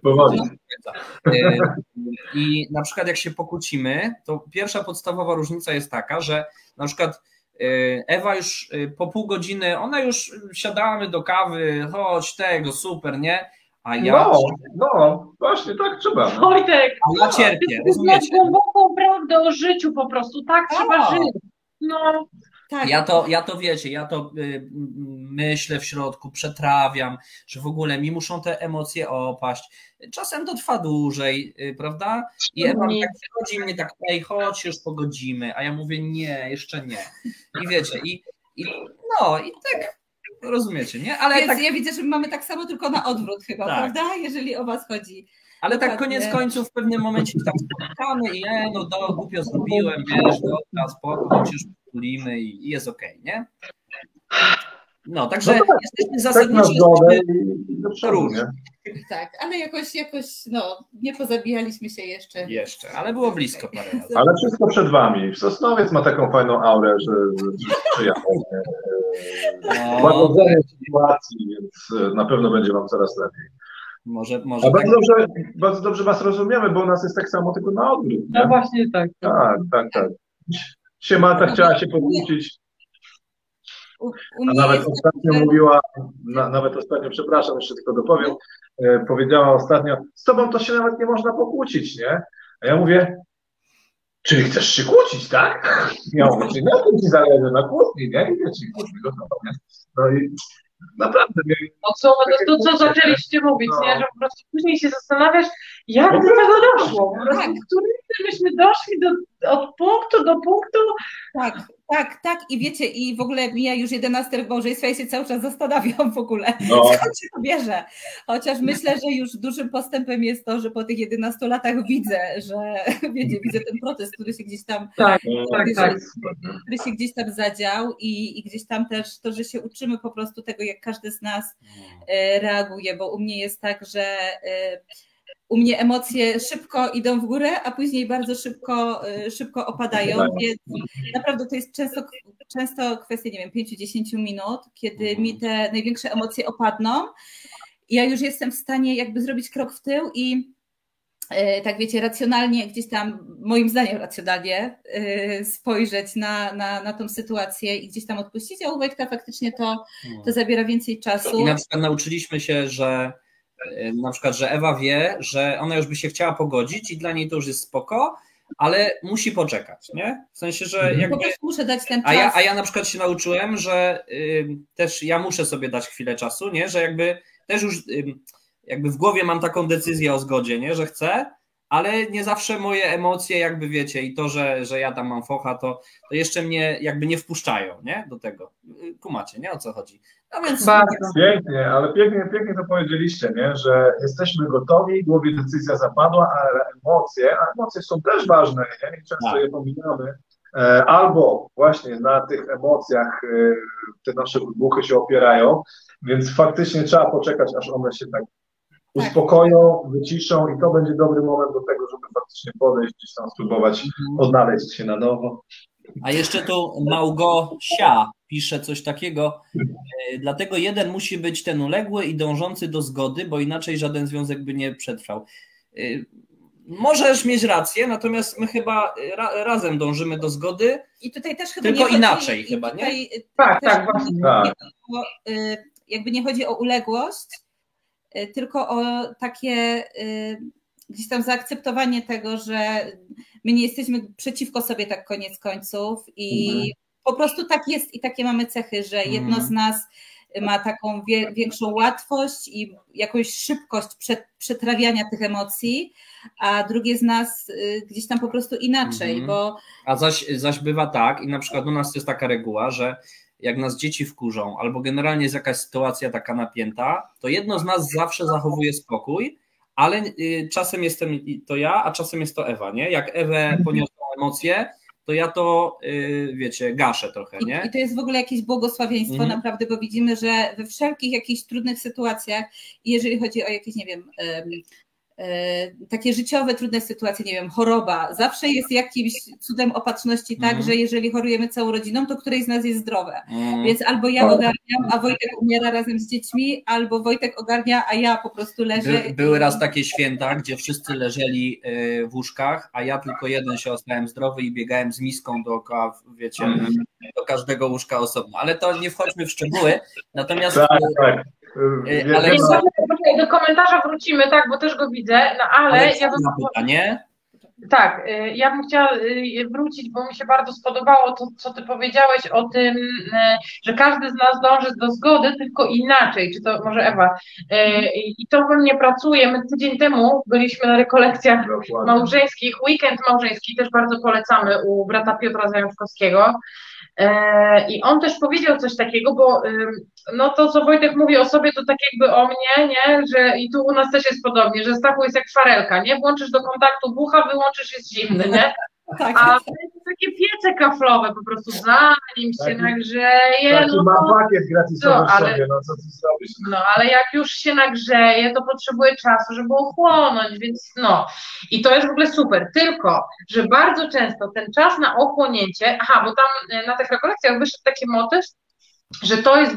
I na przykład jak się pokłócimy, to pierwsza podstawowa różnica jest taka, że na przykład Ewa już po pół godziny, ona już siadamy do kawy, chodź tego, super, nie? A ja... No, właśnie tak trzeba. Wojtek, ja cierpię, rozumiecie? Głęboką prawdę o życiu po prostu, tak trzeba żyć. No. Tak. Ja to wiecie, ja to myślę w środku, przetrawiam, że w ogóle mi muszą te emocje opaść. Czasem to trwa dłużej, prawda? I Ewa tak przychodzi mnie tak, ej, chodź, już pogodzimy, a ja mówię, nie, jeszcze nie. I wiecie, i tak rozumiecie, nie? Ale Więc tak, ja widzę, że mamy tak samo, tylko na odwrót chyba, tak. Prawda? Jeżeli o was chodzi. Ale Dokładnie. tak koniec końców w pewnym momencie tak spotkamy i głupio zrobiłem, wiesz, dobra, spoko, chodź już potulimy i jest okej, nie? No, także jesteśmy zasadniczo różni. Tak, ale jakoś nie pozabijaliśmy się jeszcze. Jeszcze, ale było blisko parę razy. Ale wszystko przed wami. Sosnowiec ma taką fajną aurę, że przyjechał. Łagodzenie sytuacji, więc na pewno będzie wam coraz lepiej. Może A bardzo dobrze was rozumiemy, bo u nas jest tak samo, tylko na odwrót. Nie? No właśnie tak. Tak. Marta chciała się podłączyć. A nawet ostatnio, przepraszam, jeszcze tylko dopowiem, powiedziała ostatnio, z tobą to się nawet nie można pokłócić, nie? A ja mówię, czyli chcesz się kłócić, tak? Ja mówię, czyli na tym ci zależy, na kłótni, nie? I wiecie, kłótni gotowe, nie? No i naprawdę. To co zaczęliście mówić, nie? Że po prostu później się zastanawiasz, jak do tego doszło. Po prostu, myśmy doszli od punktu do punktu. Tak. I wiecie, i w ogóle mija już 11 rok małżeństwa i się cały czas zastanawiam w ogóle, skąd się to bierze. Chociaż myślę, że już dużym postępem jest to, że po tych 11 latach widzę, że widzę ten proces, który się gdzieś tam który się gdzieś tam zadział i gdzieś tam też to, że się uczymy po prostu tego, jak każdy z nas reaguje, bo u mnie jest tak, że u mnie emocje szybko idą w górę, a później bardzo szybko opadają, więc naprawdę to jest często kwestia, nie wiem, 5-10 minut, kiedy mi te największe emocje opadną. Ja już jestem w stanie jakby zrobić krok w tył i tak wiecie, racjonalnie, gdzieś tam, moim zdaniem racjonalnie spojrzeć na tą sytuację i gdzieś tam odpuścić, a u Wojtka faktycznie to zabiera więcej czasu. I na przykład nauczyliśmy się, że Ewa wie, że ona już by się chciała pogodzić i dla niej to już jest spoko, ale musi poczekać, nie? W sensie, że jakby... Po prostu muszę dać ten czas. A ja na przykład się nauczyłem, że też ja muszę sobie dać chwilę czasu, nie? Że jakby też już jakby w głowie mam taką decyzję o zgodzie, nie? Że chcę, ale nie zawsze moje emocje jakby wiecie i to, że ja tam mam focha, to jeszcze mnie jakby nie wpuszczają, nie? Do tego. Kumacie, nie? O co chodzi? No więc... Pięknie, ale pięknie to powiedzieliście, nie? Że jesteśmy gotowi, w głowie decyzja zapadła, ale emocje są też ważne, nie? I często je pomijamy. Albo właśnie na tych emocjach te nasze wybuchy się opierają, więc faktycznie trzeba poczekać, aż one się tak uspokoją, wyciszą i to będzie dobry moment do tego, żeby faktycznie podejść, gdzieś tam spróbować odnaleźć się na nowo. A jeszcze tu Małgosia pisze coś takiego, dlatego jeden musi być ten uległy i dążący do zgody, bo inaczej żaden związek by nie przetrwał. Możesz mieć rację, natomiast my chyba razem dążymy do zgody, i tutaj też chyba tylko inaczej chyba, nie? Tak, właśnie. Jakby nie chodzi o uległość, tylko o takie gdzieś tam zaakceptowanie tego, że my nie jesteśmy przeciwko sobie tak koniec końców i po prostu tak jest i takie mamy cechy, że jedno z nas ma taką większą łatwość i jakąś szybkość przetrawiania tych emocji, a drugie z nas gdzieś tam po prostu inaczej, bo... A zaś bywa tak i na przykład u nas jest taka reguła, że jak nas dzieci wkurzą albo generalnie jest jakaś sytuacja taka napięta, to jedno z nas zawsze zachowuje spokój, ale czasem jestem to ja, a czasem jest to Ewa, nie? Jak Ewę poniosą emocje, to ja to, wiecie, gaszę trochę, nie? I to jest w ogóle jakieś błogosławieństwo naprawdę, bo widzimy, że we wszelkich jakichś trudnych sytuacjach, jeżeli chodzi o jakieś, nie wiem, takie życiowe, trudne sytuacje, nie wiem, choroba, zawsze jest jakimś cudem opatrzności tak, że jeżeli chorujemy całą rodziną, to któreś z nas jest zdrowe. Więc albo ja ogarniam, a Wojtek umiera razem z dziećmi, albo Wojtek ogarnia, a ja po prostu leżę. Były raz takie święta, gdzie wszyscy leżeli w łóżkach, a ja tylko jeden się ostałem zdrowy i biegałem z miską dookoła, wiecie, do każdego łóżka osobno. Ale to nie wchodźmy w szczegóły. Natomiast... Tak. Do komentarza wrócimy, tak, bo też go widzę, no ale ja bym... pytanie. Tak, ja bym chciała wrócić, bo mi się bardzo spodobało to, co ty powiedziałeś o tym, że każdy z nas dąży do zgody, tylko inaczej, czy to może Ewa. I to we mnie pracuje. My tydzień temu byliśmy na rekolekcjach małżeńskich, weekend małżeński, też bardzo polecamy u brata Piotra Zajączkowskiego. I on też powiedział coś takiego, bo no to, co Wojtek mówi o sobie, to tak jakby o mnie, nie? Że i tu u nas też jest podobnie, że Stachu jest jak farelka, nie? Włączysz do kontaktu bucha, wyłączysz, jest zimny, nie? Tak. A to jest takie piece kaflowe po prostu, zanim się nagrzeje, Taki no ma to, pakiet gratisowy w ale- sobie, no co ty zrobisz? no ale jak już się nagrzeje, to potrzebuje czasu, żeby ochłonąć, więc no. I to jest w ogóle super, tylko, że bardzo często ten czas na ochłonięcie, bo tam na tych rekolekcjach wyszedł taki motyw, że to jest,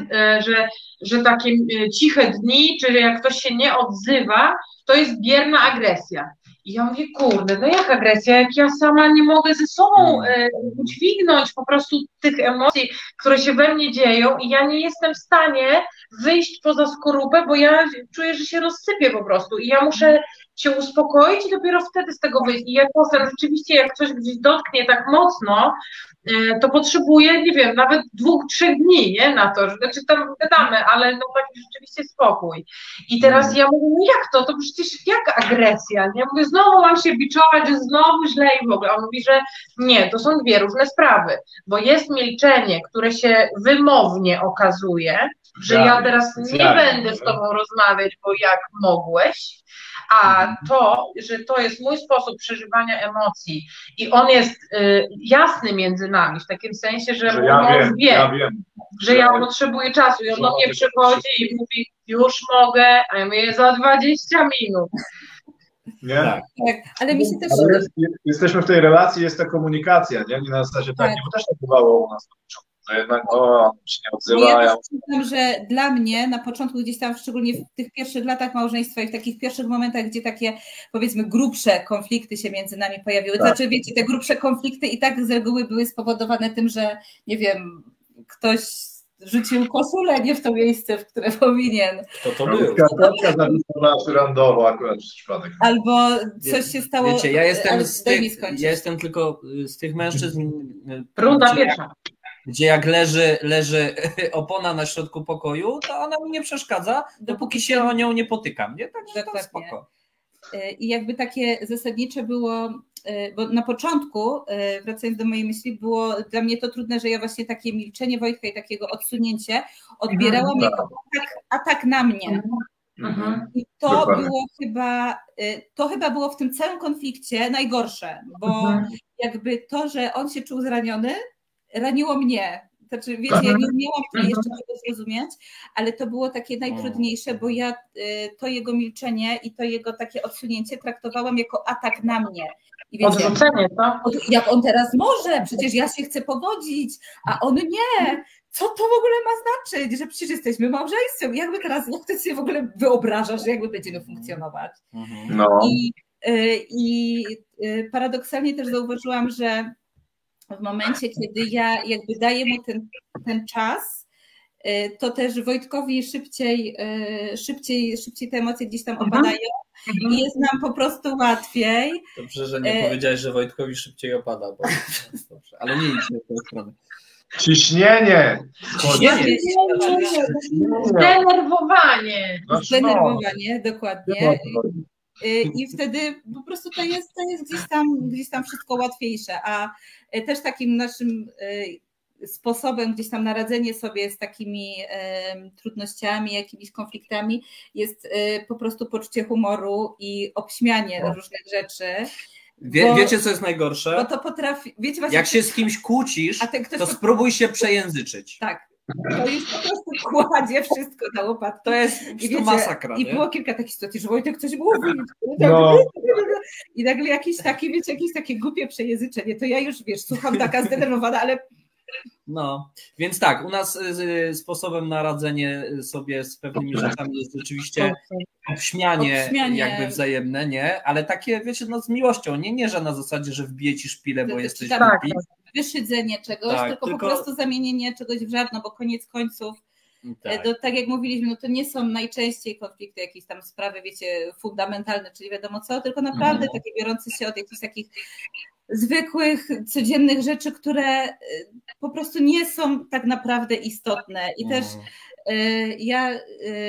że takie ciche dni, czyli jak ktoś się nie odzywa, to jest bierna agresja. I ja mówię, kurde, no jak agresja, jak ja sama nie mogę ze sobą udźwignąć po prostu tych emocji, które się we mnie dzieją i ja nie jestem w stanie wyjść poza skorupę, bo ja czuję, że się rozsypię po prostu i ja muszę się uspokoić i dopiero wtedy z tego wyjść. I jak potem rzeczywiście, jak coś gdzieś dotknie tak mocno, to potrzebuje, nie wiem, nawet 2-3 dni, nie, na to, znaczy tam gadamy, ale no taki rzeczywiście spokój. I teraz ja mówię, no jak to przecież jak agresja, nie? Mówię, znowu mam się biczować, że znowu źle i w ogóle. On mówi, że nie, to są dwie różne sprawy, bo jest milczenie, które się wymownie okazuje, że ja teraz nie będę z tobą rozmawiać, bo jak mogłeś, a to, że to jest mój sposób przeżywania emocji i on jest jasny między nami, w takim sensie, że mój mąż wie, że ja potrzebuję czasu i on do mnie przychodzi i mówi, już mogę, a ja mówię, za 20 minut. Nie? Tak, ale mi się też... Jesteśmy w tej relacji, jest ta komunikacja, nie na zasadzie tak, nie, bo też tak bywało u nas na początku, że jednak on się nie odzywa. Ja też przyznam, że dla mnie na początku gdzieś tam, szczególnie w tych pierwszych latach małżeństwa i w takich pierwszych momentach, gdzie takie powiedzmy grubsze konflikty się między nami pojawiły, tak. Znaczy wiecie, te grubsze konflikty i tak z reguły były spowodowane tym, że nie wiem, ktoś rzucił koszulę nie w to miejsce, w które powinien. Kto to był? Skarpetka zawisła randowo akurat przez przypadek. Albo coś się stało. Wiecie, ja jestem tylko z tych mężczyzn. Runda pierwsza. Gdzie jak leży opona na środku pokoju, to ona mi nie przeszkadza, dopóki się o nią nie potykam. Nie? Także to spoko. I jakby takie zasadnicze było, bo na początku, wracając do mojej myśli, było dla mnie to trudne, że ja właśnie takie milczenie Wojtka i takiego odsunięcie odbierałam jako atak na mnie. I to chyba było w tym całym konflikcie najgorsze, bo jakby to, że on się czuł zraniony, raniło mnie. Znaczy, wiecie, ja nie umiałam jeszcze tego zrozumieć, ale to było takie najtrudniejsze, bo ja to jego milczenie i to jego takie odsunięcie traktowałam jako atak na mnie. I wiecie, odrzucenie, to? Jak on teraz może, przecież ja się chcę pogodzić, a on nie. Co to w ogóle ma znaczyć, że przecież jesteśmy małżeństwem? Jak ty sobie w ogóle wyobrażasz, że jakby będziemy funkcjonować? No. I paradoksalnie też zauważyłam, że w momencie, kiedy ja jakby daję mu ten czas, to też Wojtkowi szybciej te emocje gdzieś tam opadają i jest nam po prostu łatwiej. Dobrze, że nie powiedziałeś, że Wojtkowi szybciej opada, bo jest dobrze, ale nie idźmy w tę stronę. Ciśnienie. Zdenerwowanie. Zdenerwowanie, dokładnie. I wtedy po prostu to jest gdzieś tam wszystko łatwiejsze, a też takim naszym sposobem gdzieś tam na radzenie sobie z takimi trudnościami, jakimiś konfliktami jest po prostu poczucie humoru i obśmianie różnych rzeczy. Wiecie, co jest najgorsze? Bo to potrafi, wiecie, właśnie, jak się z kimś kłócisz, to spróbuj się przejęzyczyć. Tak. To już po prostu kładzie wszystko na łopatkę. To jest masakra. I było kilka takich sytuacji, że Wojtek coś mówi. I nagle jakieś takie głupie przejęzyczenie. To ja już, słucham taka zdenerwowana, ale... No, więc tak, u nas sposobem na radzenie sobie z pewnymi rzeczami jest rzeczywiście obśmianie jakby wzajemne, nie? Ale takie, wiecie, z miłością, nie że na zasadzie, że wbije ci szpilę, bo jesteś głupi. Wyszydzenie czegoś, tylko po prostu zamienienie czegoś w żart, no bo koniec końców Tak. Tak jak mówiliśmy, no to nie są najczęściej konflikty, jakieś tam sprawy, wiecie, fundamentalne, czyli wiadomo co, tylko naprawdę takie biorące się od jakichś takich zwykłych, codziennych rzeczy, które po prostu nie są tak naprawdę istotne. I też ja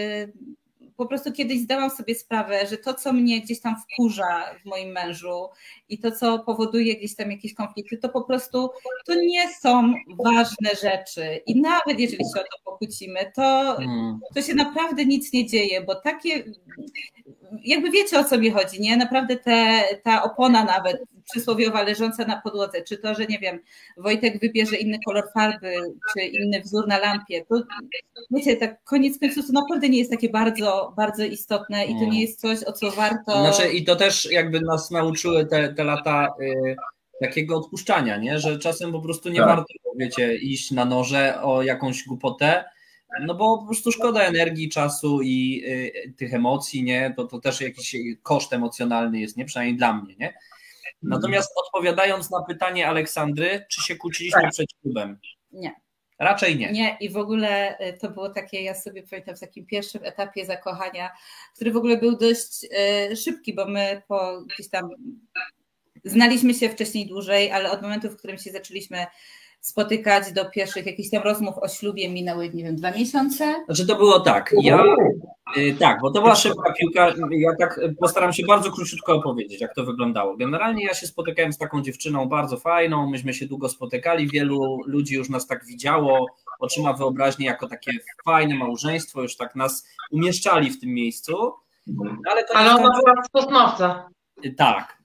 po prostu kiedyś zdałam sobie sprawę, że to, co mnie gdzieś tam wkurza w moim mężu i to, co powoduje gdzieś tam jakieś konflikty, to po prostu to nie są ważne rzeczy. I nawet jeżeli się o to pokłócimy, to się naprawdę nic nie dzieje, bo takie, jakby wiecie, o co mi chodzi, nie? Naprawdę ta opona nawet przysłowiowa leżąca na podłodze, czy to, że nie wiem, Wojtek wybierze inny kolor farby, czy inny wzór na lampie, to wiecie, tak koniec końców to naprawdę nie jest takie bardzo, bardzo istotne i to nie jest coś, o co warto... Znaczy i to też jakby nas nauczyły te lata takiego odpuszczania, nie? Że czasem po prostu nie warto, wiecie, iść na noże o jakąś głupotę, no bo po prostu szkoda energii, czasu i tych emocji, nie? To też jakiś koszt emocjonalny jest, nie? Przynajmniej dla mnie, nie? Natomiast odpowiadając na pytanie Aleksandry, czy się kłóciliśmy przed ślubem? Nie. Raczej nie. Nie i w ogóle to było takie, ja sobie pamiętam w takim pierwszym etapie zakochania, który w ogóle był dość szybki, bo my po gdzieś tam znaliśmy się wcześniej dłużej, ale od momentu, w którym się zaczęliśmy spotykać do pierwszych jakichś tam rozmów o ślubie minęły, nie wiem, 2 miesiące. Znaczy to było tak, tak, bo to była szybka piłka, ja tak postaram się bardzo króciutko opowiedzieć, jak to wyglądało. Generalnie ja się spotykałem z taką dziewczyną bardzo fajną, myśmy się długo spotykali, wielu ludzi już nas tak widziało, otrzyma wyobraźnię jako takie fajne małżeństwo, już tak nas umieszczali w tym miejscu. Ale ona była z Sosnowca. Tak.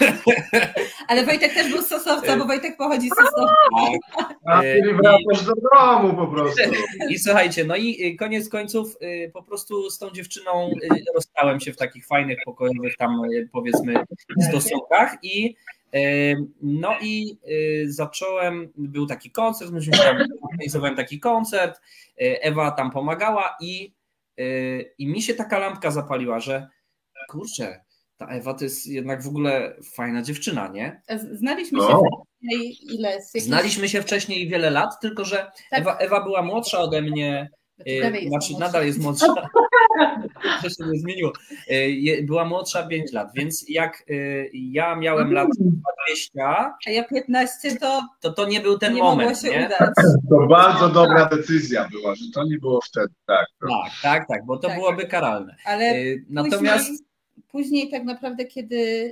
Ale Wojtek też był z Sosnowca, bo Wojtek pochodzi z Sosnowca. A ty wracasz do domu po prostu. I słuchajcie, no i koniec końców po prostu z tą dziewczyną rozstałem się w takich fajnych, pokojowych tam powiedzmy stosunkach i no i zacząłem, był taki koncert, organizowałem taki koncert, Ewa tam pomagała i mi się taka lampka zapaliła, że kurczę, ta Ewa to jest jednak w ogóle fajna dziewczyna, nie? Znaliśmy się wcześniej Znaliśmy się wcześniej wiele lat, tylko że tak. Ewa była młodsza ode mnie, nadal jest młodsza. To się nie zmieniło. Była młodsza 5 lat, więc jak ja miałem lat 20, a ja 15, to nie był ten moment. Mogło się nie? udać. To bardzo dobra decyzja była, że to nie było wtedy. Tak, bo to byłoby karalne. Ale natomiast później tak naprawdę, kiedy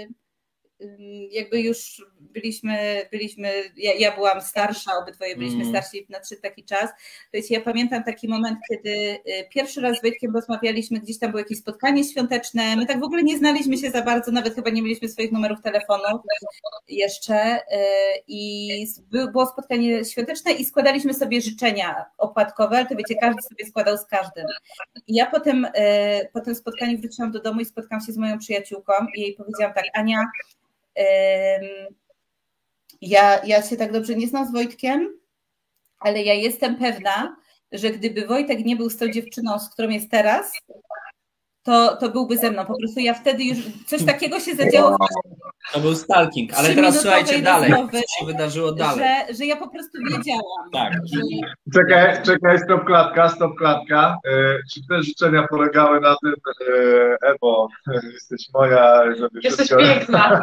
jakby już byliśmy, ja byłam starsza, obydwoje byliśmy starsi, nadszedł taki czas. Wiecie, ja pamiętam taki moment, kiedy pierwszy raz z Wojtkiem rozmawialiśmy, gdzieś tam było jakieś spotkanie świąteczne, my tak w ogóle nie znaliśmy się za bardzo, nawet chyba nie mieliśmy swoich numerów telefonów jeszcze i było spotkanie świąteczne i składaliśmy sobie życzenia opłatkowe, ale to wiecie, każdy sobie składał z każdym. I ja po tym spotkaniu wróciłam do domu i spotkałam się z moją przyjaciółką i jej powiedziałam tak: Ania, ja się tak dobrze nie znam z Wojtkiem, ale ja jestem pewna, że gdyby Wojtek nie był z tą dziewczyną, z którą jest teraz, to byłby ze mną. Po prostu ja wtedy już coś takiego się zadziało. To był stalking, ale teraz słuchajcie dalej, co się wydarzyło dalej. Że ja po prostu wiedziałam. Tak. Czekaj, stop klatka. Czy te życzenia polegały na tym, Ewo, jesteś moja, żeby jesteś piękna.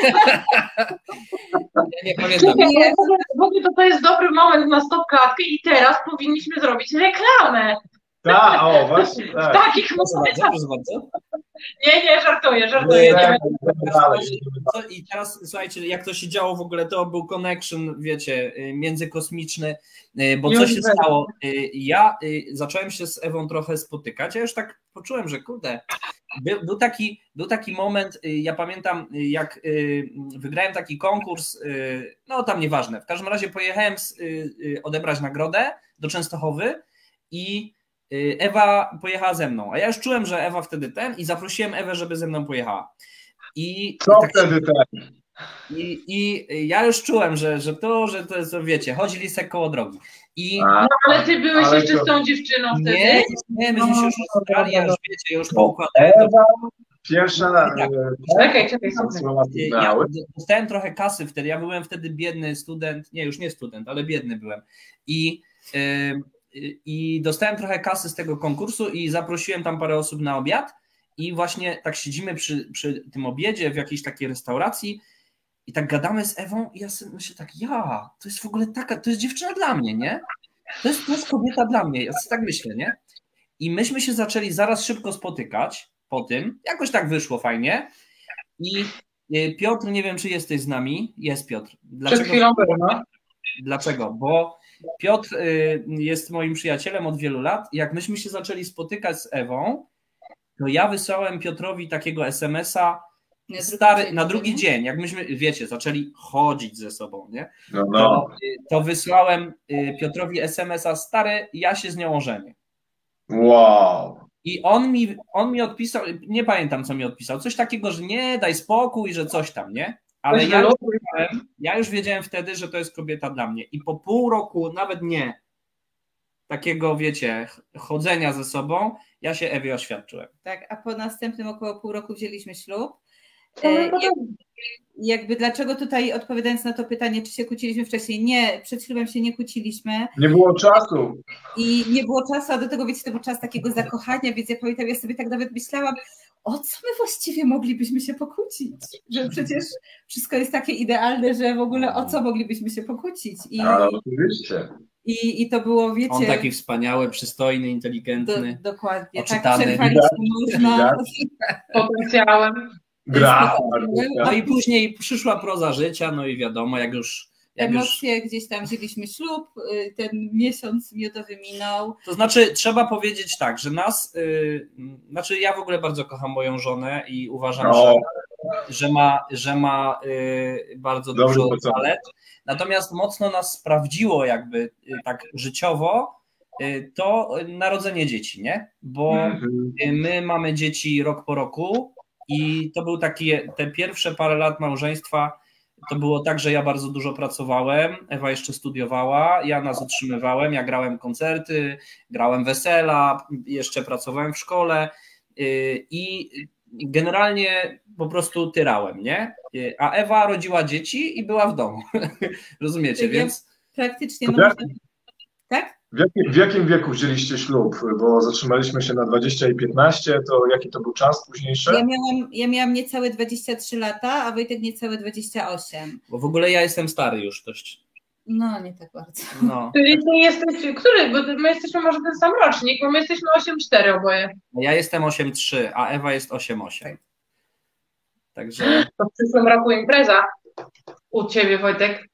Nie pamiętam. W ogóle to jest dobry moment na stop klatkę i teraz powinniśmy zrobić reklamę. Tak, właśnie tak. W takich momentach. Proszę bardzo. Nie, żartuję. I teraz słuchajcie, jak to się działo w ogóle, to był connection, wiecie, międzykosmiczny, bo co się stało? Ja zacząłem się z Ewą trochę spotykać, ja już tak poczułem, że kurde, był taki moment, ja pamiętam, jak wygrałem taki konkurs, no tam nieważne, w każdym razie pojechałem odebrać nagrodę do Częstochowy i Ewa pojechała ze mną, a ja już czułem, że Ewa wtedy i zaprosiłem Ewę, żeby ze mną pojechała. I ja już czułem, że to jest, wiecie, chodzi lisek koło drogi. Ale ty byłeś jeszcze z tą dziewczyną wtedy? Nie, myśmy się już rozstali, ja już wiecie, już poukładałem. Pierwsza. Czekaj. Ja dostałem trochę kasy wtedy, ja byłem wtedy biedny student, już nie student, ale biedny byłem. I i dostałem trochę kasy z tego konkursu i zaprosiłem tam parę osób na obiad i właśnie tak siedzimy przy tym obiedzie w jakiejś takiej restauracji i tak gadamy z Ewą i ja sobie myślę tak, to jest w ogóle taka, to jest dziewczyna dla mnie, nie? To jest kobieta dla mnie, ja sobie tak myślę, nie? I myśmy się zaczęli zaraz szybko spotykać po tym, jakoś tak wyszło fajnie i Piotr, nie wiem czy jesteś z nami, jest Piotr. Przed chwilą był, no. Dlaczego? Bo Piotr jest moim przyjacielem od wielu lat i jak myśmy się zaczęli spotykać z Ewą, to ja wysłałem Piotrowi takiego SMS-a na drugi dzień, jak myśmy, wiecie, zaczęli chodzić ze sobą, nie? To wysłałem Piotrowi SMS-a, stary, ja się z nią ożenię. Wow. I on mi odpisał, nie pamiętam co mi odpisał, coś takiego, że nie, daj spokój, że coś tam, nie? Ale ja już wiedziałem wtedy, że to jest kobieta dla mnie. I po pół roku, nawet nie, takiego, wiecie, chodzenia ze sobą, ja się Ewie oświadczyłem. Tak, a po następnym około pół roku wzięliśmy ślub. Jakby dlaczego tutaj, odpowiadając na to pytanie, czy się kłóciliśmy wcześniej? Nie, przed ślubem się nie kłóciliśmy. Nie było czasu. I nie było czasu, a do tego, wiecie, to był czas takiego zakochania, więc ja pamiętam, ja sobie tak nawet myślałam, o co my właściwie moglibyśmy się pokłócić? Że przecież wszystko jest takie idealne, że w ogóle o co moglibyśmy się pokłócić? Ale oczywiście. I to było, wiecie... On taki wspaniały, przystojny, inteligentny. Dokładnie, oczytany. tak przerwaliśmy można. Potencjałem. No i później przyszła proza życia, no i wiadomo, jak już emocje, gdzieś tam wzięliśmy ślub, ten miesiąc miodowy minął. To znaczy, trzeba powiedzieć tak, że znaczy ja w ogóle bardzo kocham moją żonę i uważam, że ma bardzo dużo zalet. Natomiast mocno nas sprawdziło jakby tak życiowo to narodzenie dzieci, nie? Bo my mamy dzieci rok po roku i to był te pierwsze parę lat małżeństwa. To było tak, że ja bardzo dużo pracowałem, Ewa jeszcze studiowała, ja nas utrzymywałem, ja grałem koncerty, grałem wesela, jeszcze pracowałem w szkole i generalnie po prostu tyrałem, nie? A Ewa rodziła dzieci i była w domu, rozumiecie, więc... Praktycznie... Tak? W jakim wieku wzięliście ślub? Bo zatrzymaliśmy się na 20 i 15, to jaki to był czas późniejszy? Ja miałam niecałe 23 lata, a Wojtek niecałe 28. Bo w ogóle ja jestem stary już dość. No, nie tak bardzo. No. Czyli ty jesteś, który? Bo my jesteśmy może ten sam rocznik, bo my jesteśmy 8-4 oboje. Ja jestem 8-3, a Ewa jest 8-8. Także... To w przyszłym roku impreza u ciebie, Wojtek.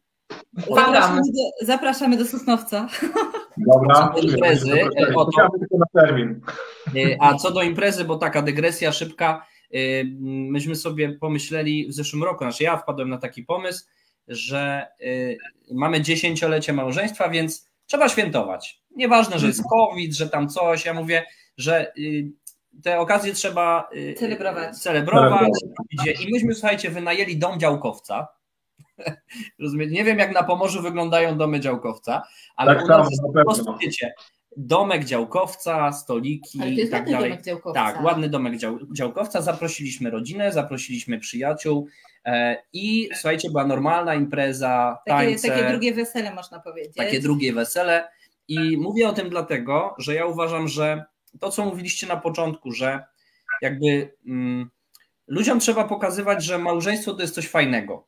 Zapraszamy do Sosnowca. Dobra. Imprezy, tylko na termin. A co do imprezy, bo taka dygresja szybka, myśmy sobie pomyśleli w zeszłym roku, znaczy ja wpadłem na taki pomysł, że mamy 10-lecie małżeństwa, więc trzeba świętować. Nieważne, że jest COVID, że tam coś, ja mówię, że te okazje trzeba celebrować. I myśmy, słuchajcie, wynajęli dom działkowca. Rozumiecie? Nie wiem, jak na Pomorzu wyglądają domy działkowca, ale tak, u nas po prostu, wiecie, domek działkowca, stoliki i tak dalej. Domek działkowca. Tak, ładny domek działkowca. Zaprosiliśmy rodzinę, zaprosiliśmy przyjaciół i słuchajcie, była normalna impreza, tańce. Takie drugie wesele, można powiedzieć. Takie drugie wesele. I mówię o tym dlatego, że ja uważam, że to, co mówiliście na początku, że jakby ludziom trzeba pokazywać, że małżeństwo to jest coś fajnego.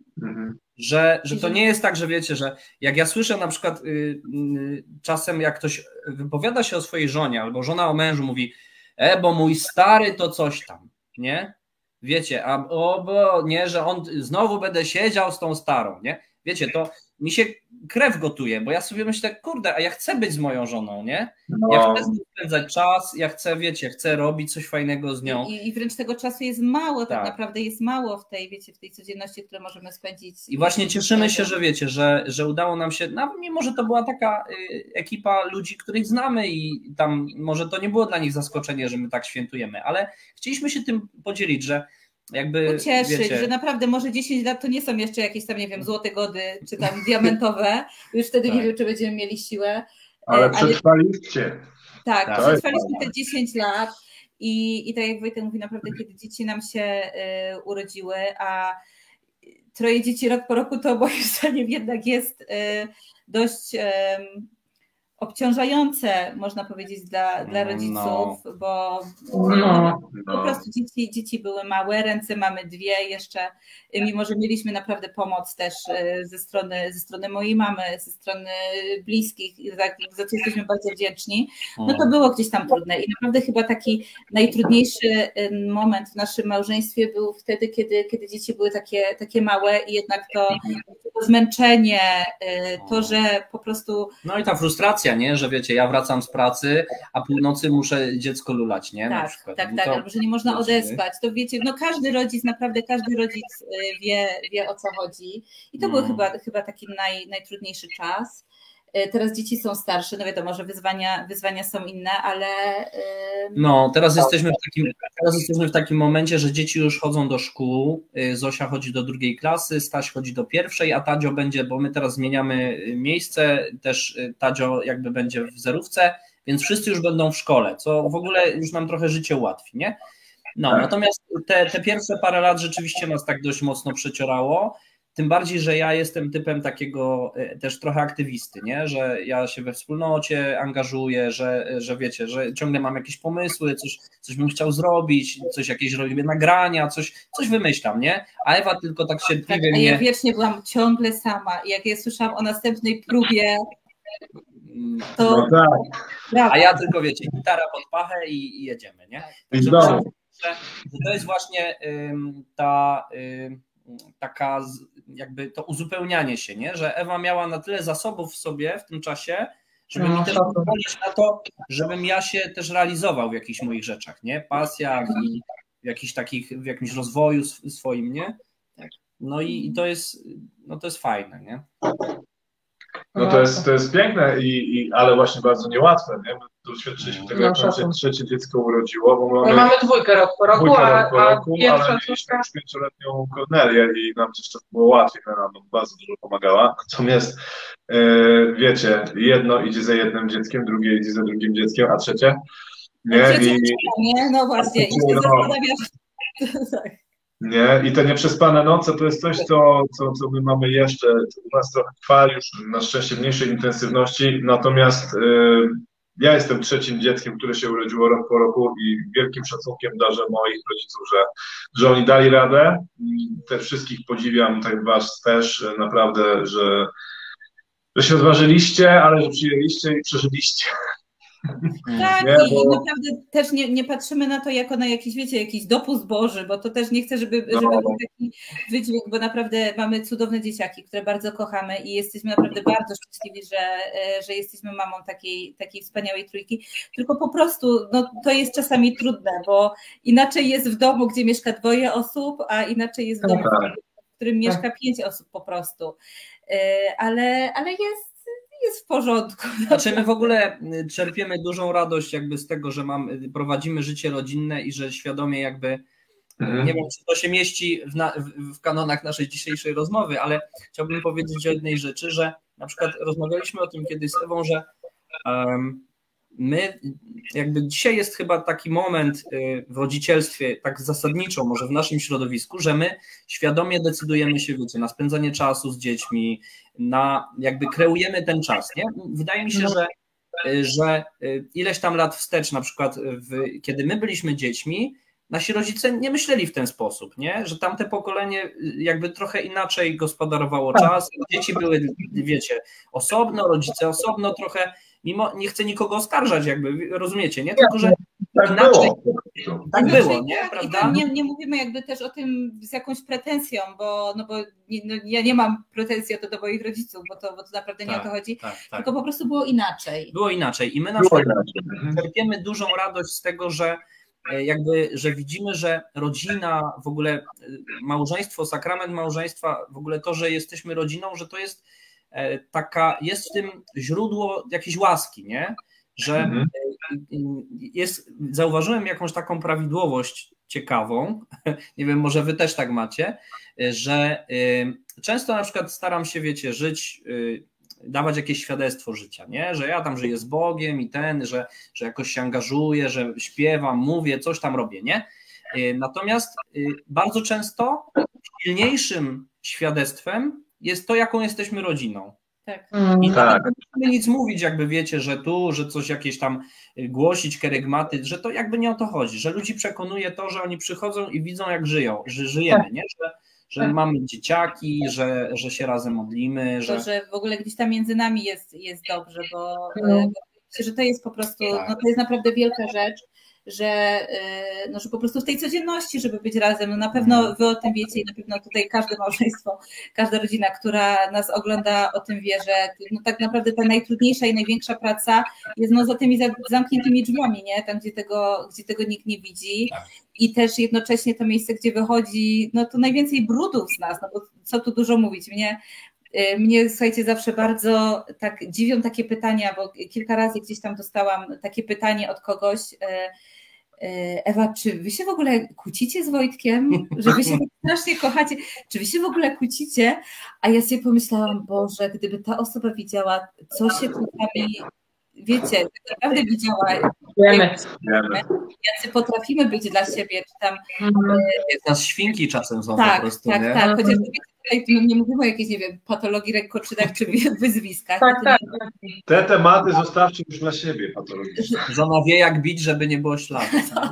Że to nie jest tak, że wiecie, że jak ja słyszę na przykład czasem jak ktoś wypowiada się o swojej żonie albo żona o mężu mówi, bo mój stary to coś tam, nie? Wiecie, bo nie, że on znowu będę siedział z tą starą, nie? Wiecie, to mi się krew gotuje, bo ja sobie myślę, kurde, a ja chcę być z moją żoną, nie? Ja chcę spędzać czas, ja chcę, wiecie, chcę robić coś fajnego z nią. I wręcz tego czasu jest mało, tak naprawdę jest mało w tej, wiecie, w tej codzienności, które możemy spędzić. I właśnie cieszymy się, że wiecie, że udało nam się, mimo że to była taka ekipa ludzi, których znamy i tam może to nie było dla nich zaskoczenie, że my tak świętujemy, ale chcieliśmy się tym podzielić, że jakby, ucieszyć, wiecie, że naprawdę może 10 lat to nie są jeszcze jakieś tam, nie wiem, złote gody, czy tam diamentowe, już wtedy nie wiem, czy będziemy mieli siłę. Ale przetrwaliście. Tak, przetrwaliśmy te 10 lat i tak jak Wojtek mówi, naprawdę kiedy dzieci nam się urodziły, a 3 dzieci rok po roku, to moim zdaniem jednak jest dość obciążające, można powiedzieć, dla rodziców, bo po prostu dzieci były małe, ręce mamy dwie jeszcze, mimo że mieliśmy naprawdę pomoc też ze strony mojej mamy, ze strony bliskich, za co jesteśmy bardzo wdzięczni, no to było gdzieś tam trudne i naprawdę chyba taki najtrudniejszy moment w naszym małżeństwie był wtedy, kiedy dzieci były takie małe i jednak to zmęczenie, to, że po prostu... No i ta frustracja, nie? Że wiecie, ja wracam z pracy, a północy muszę dziecko lulać, nie? Tak, albo że nie można odespać. To wiecie, no każdy rodzic wie o co chodzi. I to był chyba taki najtrudniejszy czas. Teraz dzieci są starsze, no wiadomo, że wyzwania są inne, ale... No, teraz jesteśmy w takim momencie, że dzieci już chodzą do szkół, Zosia chodzi do 2. klasy, Staś chodzi do 1, a Tadzio będzie, bo my teraz zmieniamy miejsce, też Tadzio jakby będzie w zerówce, więc wszyscy już będą w szkole, co w ogóle już nam trochę życie ułatwi, nie? No, natomiast te pierwsze parę lat rzeczywiście nas tak dość mocno przeciorało. Tym bardziej, że ja jestem typem takiego też trochę aktywisty, nie? Że ja się we wspólnocie angażuję, że wiecie, że ciągle mam jakieś pomysły, coś bym chciał zrobić, jakieś robię nagrania, coś wymyślam, nie? A Ewa tylko tak się... Tak, a ja wiecznie byłam ciągle sama i jak ja słyszałam o następnej próbie, to... No tak. A ja tylko, wiecie, gitara pod pachę i jedziemy, nie? Także to jest właśnie taka jakby to uzupełnianie się, nie? Że Ewa miała na tyle zasobów w sobie w tym czasie, żeby mi też pozwolić na to, żebym ja się też realizował w jakichś moich rzeczach, nie? Pasjach i w jakimś rozwoju swoim, nie? No i to jest fajne, nie? No to jest piękne, ale właśnie bardzo niełatwe, nie? My doświadczyliśmy tego, jak nam się trzecie dziecko urodziło. Bo mamy 2 rok po roku, a pierwsza ale mieliśmy już 5-letnią Kornelię i nam też to było łatwiej, ona nam bardzo dużo pomagała. Natomiast wiecie, jedno idzie za jednym dzieckiem, drugie idzie za drugim dzieckiem, a trzecie nie. No właśnie, i się zastanawiasz. Nie, i te nieprzespane noce to jest coś, co my mamy jeszcze. U nas trochę trwa już na szczęście w mniejszej intensywności, natomiast ja jestem trzecim dzieckiem, które się urodziło rok po roku i wielkim szacunkiem darzę moich rodziców, że oni dali radę. Te wszystkich podziwiam, tak was też, naprawdę, że się odważyliście, ale że przyjęliście i przeżyliście. Tak, i naprawdę też nie patrzymy na to jako na jakiś, wiecie, jakiś dopust Boży, bo to też nie chcę, żeby był taki wydźwięk, bo naprawdę mamy cudowne dzieciaki, które bardzo kochamy i jesteśmy naprawdę bardzo szczęśliwi, że jesteśmy mamą takiej wspaniałej trójki, tylko po prostu to jest czasami trudne, bo inaczej jest w domu, gdzie mieszka 2 osób, a inaczej jest w domu, w którym mieszka 5 osób po prostu, ale jest w porządku. Znaczy my w ogóle czerpiemy dużą radość jakby z tego, że prowadzimy życie rodzinne i że świadomie jakby, nie wiem, czy to się mieści w kanonach naszej dzisiejszej rozmowy, ale chciałbym powiedzieć o jednej rzeczy, że na przykład rozmawialiśmy o tym kiedyś z Ewą, że my jakby dzisiaj jest chyba taki moment w rodzicielstwie, tak zasadniczo może w naszym środowisku, że my świadomie decydujemy się, wiecie, na spędzanie czasu z dziećmi, jakby kreujemy ten czas, nie? Wydaje mi się, że ileś tam lat wstecz, na przykład kiedy my byliśmy dziećmi, nasi rodzice nie myśleli w ten sposób, nie? Że tamte pokolenie jakby trochę inaczej gospodarowało czas, dzieci były, wiecie, osobno, rodzice osobno trochę, mimo nie chcę nikogo oskarżać, jakby, rozumiecie, nie? Tylko, że inaczej tak było, nie? Prawda? Nie mówimy jakby też o tym z jakąś pretensją, bo ja nie mam pretensji o to do moich rodziców, bo to naprawdę nie o to chodzi, tylko po prostu było inaczej. Było inaczej i my na przykład czerpiemy dużą radość z tego, że widzimy, że rodzina, w ogóle małżeństwo, sakrament małżeństwa, w ogóle to, że jesteśmy rodziną, że to jest jest w tym źródło jakiejś łaski, nie? Że zauważyłem jakąś taką prawidłowość ciekawą, nie wiem, może wy też tak macie, że często na przykład staram się, wiecie, żyć, dawać jakieś świadectwo życia, nie? Że ja tam żyję z Bogiem i że jakoś się angażuję, że śpiewam, mówię, coś tam robię, nie? Natomiast bardzo często silniejszym świadectwem jest to, jaką jesteśmy rodziną. Tak. I Tak. nawet nie musimy nic mówić, jakby wiecie, że tu, że coś jakieś tam głosić, kerygmaty, że to jakby nie o to chodzi, że ludzi przekonuje to, że oni przychodzą i widzą, jak żyją, że żyjemy, nie? Że mamy dzieciaki, że się razem modlimy, To, że w ogóle gdzieś tam między nami jest dobrze, bo myślę, że to jest po prostu, no to jest naprawdę wielka rzecz, że po prostu w tej codzienności, żeby być razem, no na pewno wy o tym wiecie i na pewno tutaj każde małżeństwo, każda rodzina, która nas ogląda, o tym wie, że no tak naprawdę ta najtrudniejsza i największa praca jest no za tymi zamkniętymi drzwiami, nie? Tam, gdzie tego nikt nie widzi i też jednocześnie to miejsce, gdzie wychodzi, no to najwięcej brudów z nas, no bo co tu dużo mówić, mnie, słuchajcie, zawsze bardzo tak dziwią takie pytania, bo kilka razy gdzieś tam dostałam takie pytanie od kogoś, Ewa, czy wy się w ogóle kłócicie z Wojtkiem? Że wy się tak strasznie kochacie? Czy wy się w ogóle kłócicie? A ja sobie pomyślałam, Boże, gdyby ta osoba widziała, co się czasami, wiecie, tak naprawdę widziała, jacy potrafimy być dla siebie, czy tam... Jak nas świnki czasem są tak, po prostu, tak, nie? tak, chociaż tutaj nie mówimy o jakiejś, nie wiem, patologii rękoczynach czy wyzwiskach. Tak. Te tematy zostawcie już dla siebie patologiczne. Żona wie, jak bić, żeby nie było śladu.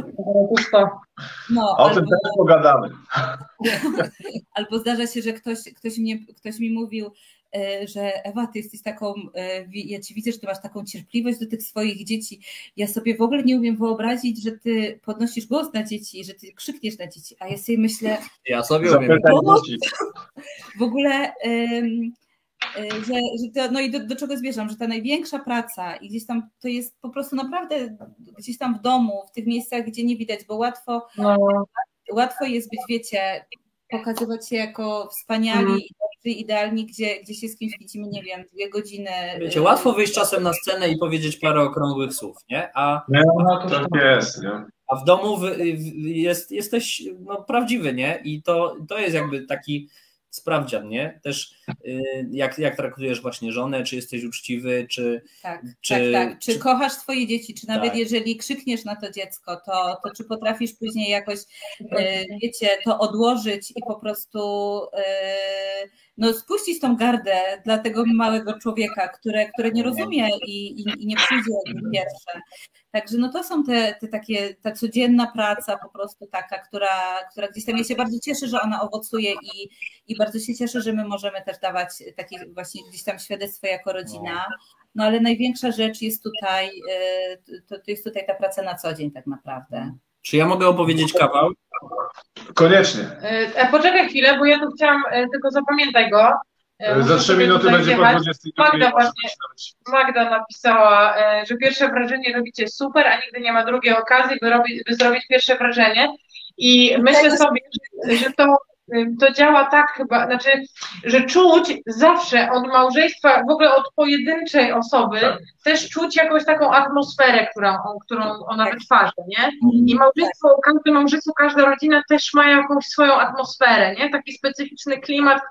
No, o tym też pogadamy. Albo zdarza się, że ktoś mi mówił, że Ewa, ty jesteś taką, ja ci widzę, że ty masz taką cierpliwość do tych swoich dzieci. Ja sobie w ogóle nie umiem wyobrazić, że ty podnosisz głos na dzieci, że ty krzykniesz na dzieci, a ja sobie myślę... Ja sobie umiem. W ogóle... Że to, no i do czego zmierzam, że ta największa praca i gdzieś tam to jest po prostu naprawdę gdzieś tam w domu, w tych miejscach, gdzie nie widać, bo łatwo jest być, wiecie, pokazywać się jako wspaniali i idealni, gdzie się z kimś widzimy, nie wiem, 2 godziny. Wiecie, łatwo wyjść czasem na scenę i powiedzieć parę okrągłych słów, nie? Tak jest, nie? A w domu jesteś prawdziwy, nie? I to jest jakby taki sprawdzian, nie? Też jak traktujesz właśnie żonę, czy jesteś uczciwy, czy... Tak. Czy kochasz swoje dzieci, czy nawet jeżeli krzykniesz na to dziecko, to czy potrafisz później jakoś, wiecie, to odłożyć i po prostu spuścić tą gardę dla tego małego człowieka, które nie rozumie i nie przyjdzie jak pierwsze. Także to są ta codzienna praca po prostu taka, która gdzieś tam, ja się bardzo cieszę, że ona owocuje i bardzo się cieszę, że my możemy też dawać takie właśnie gdzieś tam świadectwo jako rodzina, ale największa rzecz jest tutaj, to jest tutaj ta praca na co dzień tak naprawdę. Czy ja mogę opowiedzieć kawał? Koniecznie. Poczekaj chwilę, bo ja tu chciałam, tylko zapamiętaj go. Za 3 minuty będzie po 22. Magda napisała, że pierwsze wrażenie robicie super, a nigdy nie ma drugiej okazji, by zrobić pierwsze wrażenie. I myślę sobie, że to działa tak chyba, znaczy, że czuć zawsze od małżeństwa, w ogóle od pojedynczej osoby, też czuć jakąś taką atmosferę, którą ona wytwarza, nie? I każde małżeństwo, każda rodzina też ma jakąś swoją atmosferę, nie? Taki specyficzny klimat,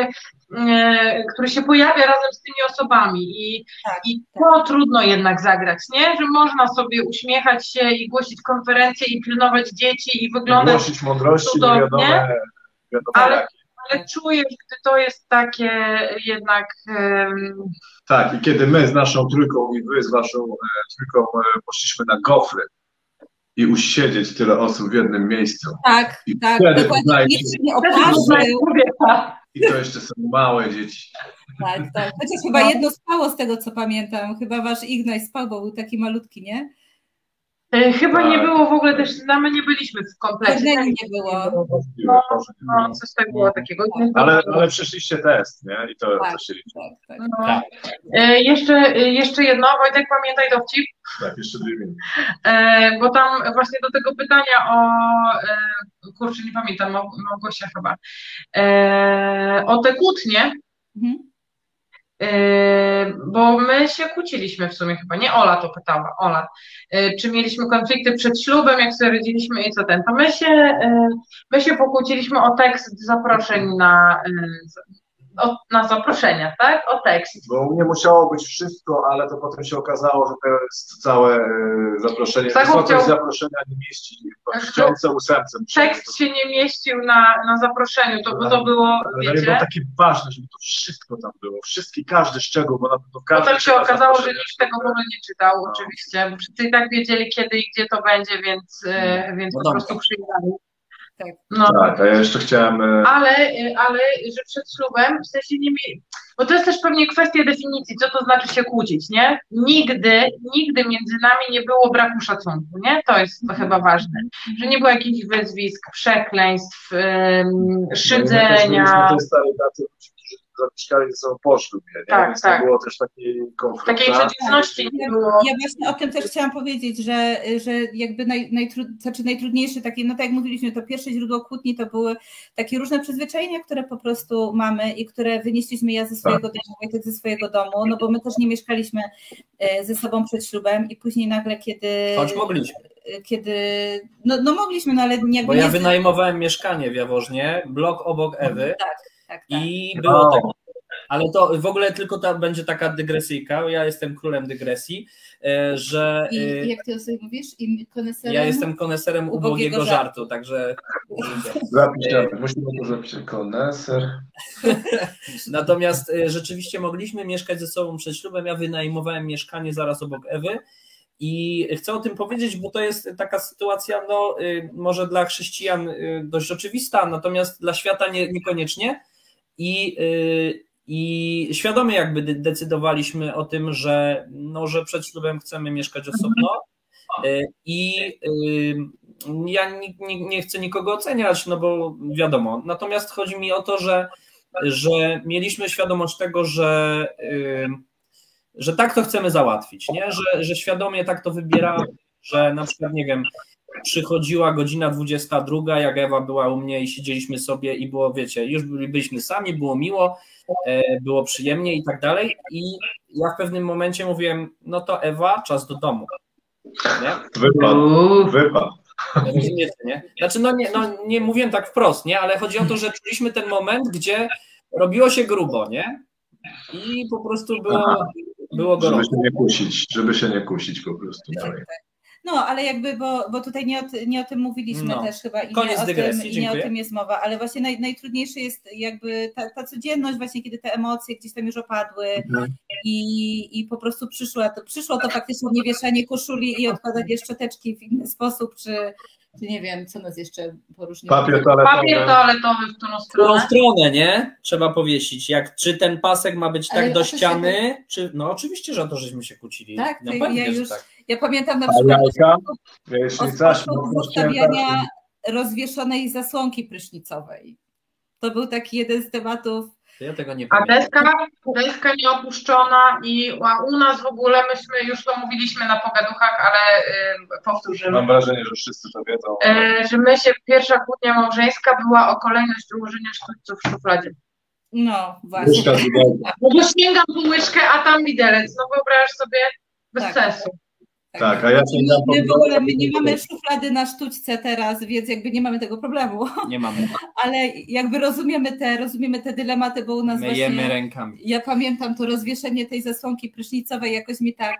który się pojawia razem z tymi osobami i to trudno jednak zagrać, nie? Że można sobie uśmiechać się i głosić konferencje i pilnować dzieci i wyglądać głosić mądrości, cudownie, ale czujesz, gdy to jest takie jednak... Tak, i kiedy my z naszą trójką i wy z waszą trójką poszliśmy na gofry i usiedzieć tyle osób w jednym miejscu. Tak, dokładnie. Nikt nie oparzył. I to jeszcze są małe dzieci. Tak. Chociaż chyba jedno spało z tego, co pamiętam. Chyba wasz Ignaj spał, bo był taki malutki, nie? Chyba nie było w ogóle też, my nie byliśmy w komplecie. Nie było. Coś tak było takiego. Ale przeszliście test, nie? I to się liczy. Tak. Jeszcze jedno, Wojtek, pamiętaj dowcip. Tak, jeszcze 2 minuty. Bo tam właśnie do tego pytania o, kurczę, nie pamiętam, Małgosia chyba, o te kłótnie, bo my się kłóciliśmy w sumie chyba, nie Ola to pytała, Ola, czy mieliśmy konflikty przed ślubem, jak sobie radziliśmy i co to my się pokłóciliśmy o tekst zaproszeń na zaproszenia, tak? O tekst. Bo u mnie musiało być wszystko, ale to potem się okazało, że to jest całe zaproszenie. Wysokość zaproszenia nie mieści w czcionce, ósemce. Tekst się nie mieścił na zaproszeniu, bo to było, wiecie... było takie ważne, żeby to wszystko tam było, każdy szczegół, bo na pewno każdy... Potem się okazało, że nikt tego w ogóle nie czytał, oczywiście, bo wszyscy i tak wiedzieli, kiedy i gdzie to będzie, więc po prostu przyjechali. Tak. No. Tak, a ja jeszcze chciałem... Ale że przed ślubem, w sensie nie mieli... Bo to jest też pewnie kwestia definicji, co to znaczy się kłócić, nie? Nigdy między nami nie było braku szacunku, nie? To jest chyba ważne. Że nie było jakichś wyzwisk, przekleństw, szydzenia. Na tej starej daty którzy zamieszkali ze sobą po ślubie, nie? Tak, więc tak. nie było też takiej konfrontacji. Takiej przeciwności nie było. Ja właśnie o tym też chciałam powiedzieć, że jakby najtrudniejsze takie, no tak jak mówiliśmy, to pierwsze źródło kłótni to były takie różne przyzwyczajenia, które po prostu mamy i które wynieśliśmy ja ze swojego domu, Wojtek ze swojego domu, no bo my też nie mieszkaliśmy ze sobą przed ślubem i później nagle Choć mogliśmy. No mogliśmy, no ale nie... Bo ja wynajmowałem mieszkanie w Jaworznie, blok obok Ewy. Tak. I było tak. Ale to w ogóle tylko będzie taka dygresyjka, ja jestem królem dygresji, że... I jak ty o sobie mówisz? Ja jestem koneserem ubogiego żartu, także... Musimy to zapisać, koneser. Natomiast rzeczywiście mogliśmy mieszkać ze sobą przed ślubem, ja wynajmowałem mieszkanie zaraz obok Ewy i chcę o tym powiedzieć, bo to jest taka sytuacja, no może dla chrześcijan dość oczywista, natomiast dla świata niekoniecznie. I świadomie jakby decydowaliśmy o tym, że przed ślubem chcemy mieszkać osobno i ja nie chcę nikogo oceniać, no bo wiadomo, natomiast chodzi mi o to, że mieliśmy świadomość tego, że tak to chcemy załatwić, nie? Że świadomie tak to wybieramy, że na przykład, nie wiem, przychodziła godzina 22, jak Ewa była u mnie i siedzieliśmy sobie i było, wiecie, już byliśmy sami, było miło, było przyjemnie i tak dalej i ja w pewnym momencie mówiłem, no to Ewa, czas do domu. Nie? Wypad. Rozumiecie, nie? Znaczy, nie mówiłem tak wprost, nie? Ale chodzi o to, że czuliśmy ten moment, gdzie robiło się grubo, nie? I po prostu było gorąco. Żeby się nie kusić po prostu. Tak. No, ale jakby, bo tutaj nie o tym mówiliśmy też chyba i nie o tym jest mowa, ale właśnie najtrudniejsze jest jakby ta codzienność właśnie, kiedy te emocje gdzieś tam już opadły i po prostu przyszło to faktycznie niewieszanie koszuli i odkładanie szczoteczki w inny sposób, czy nie wiem, co nas jeszcze poróżniło. Papier toaletowy w którą stronę. stronę, nie? Trzeba powiesić. Czy ten pasek ma być tak do ściany, czy... No oczywiście, że o to żeśmy się kłócili. Tak, no, ja pamiętam na przykład o sposób zostawiania rozwieszonej zasłonki prysznicowej. To był taki jeden z tematów. Ja tego nie pamiętam. A deska nieopuszczona i u nas w ogóle myśmy już to mówiliśmy na pogaduchach, ale powtórzymy. Mam wrażenie, że wszyscy to wiedzą. Że pierwsza kłótnia małżeńska była o kolejność ułożenia sztućców w szufladzie. No właśnie. Bo sięgam po łyżkę, a tam widelec. No wyobraź sobie bez sensu. Tak, a ja my nie mamy szuflady na sztućce teraz, więc jakby nie mamy tego problemu. Nie mamy. Ale jakby rozumiemy te dylematy, bo u nas myjemy właśnie, rękami. Ja pamiętam to rozwieszenie tej zasłonki prysznicowej, jakoś mi tak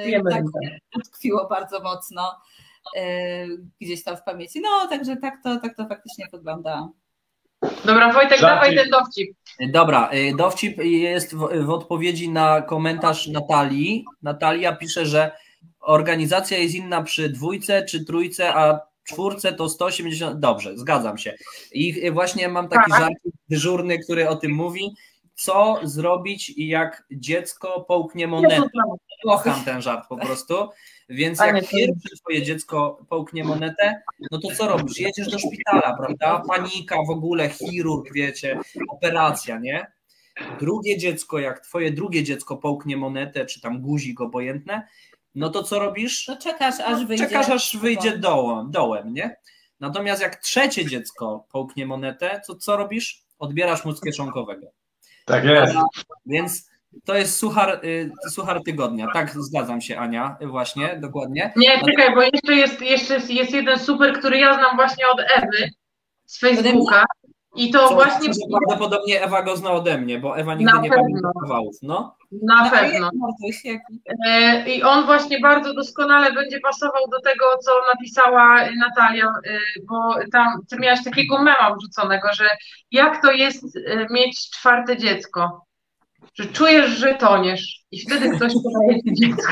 utkwiło bardzo mocno gdzieś tam w pamięci. No, także tak to faktycznie wygląda. Dobra, Wojtek, dawaj ten dowcip. Dobra, dowcip jest w odpowiedzi na komentarz Natalii. Natalia pisze, że organizacja jest inna przy 2 czy 3, a 4 to 180. Dobrze, zgadzam się. I właśnie mam taki żart dyżurny, który o tym mówi. Co zrobić, jak dziecko połknie monetę? Kocham ten żart po prostu. Więc jak pierwsze twoje dziecko połknie monetę, no to co robisz? Jedziesz do szpitala, prawda? Panika w ogóle, chirurg, wiecie, operacja, nie? Drugie dziecko, jak twoje drugie dziecko połknie monetę, czy tam guzik obojętne, no to co robisz? No czekasz, aż wyjdzie dołem, nie? Natomiast jak trzecie dziecko połknie monetę, to co robisz? Odbierasz mu z kieszonkowego. Tak jest. Więc to jest suchar tygodnia. Tak, zgadzam się, Ania, właśnie, dokładnie. Nie, czekaj, bo jeszcze jest jeden super, który ja znam właśnie od Ewy z Facebooka. I to właśnie... Prawdopodobnie Ewa go zna ode mnie, bo Ewa nigdy nie pamięta kawałów. No. Na pewno. I on właśnie bardzo doskonale będzie pasował do tego, co napisała Natalia, bo tam ty miałaś takiego mema wrzuconego, że jak to jest mieć 4. dziecko, że czujesz, że toniesz i wtedy ktoś podaje ci dziecko.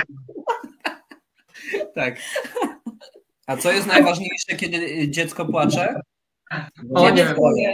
Tak. A co jest najważniejsze, kiedy dziecko płacze? O nie.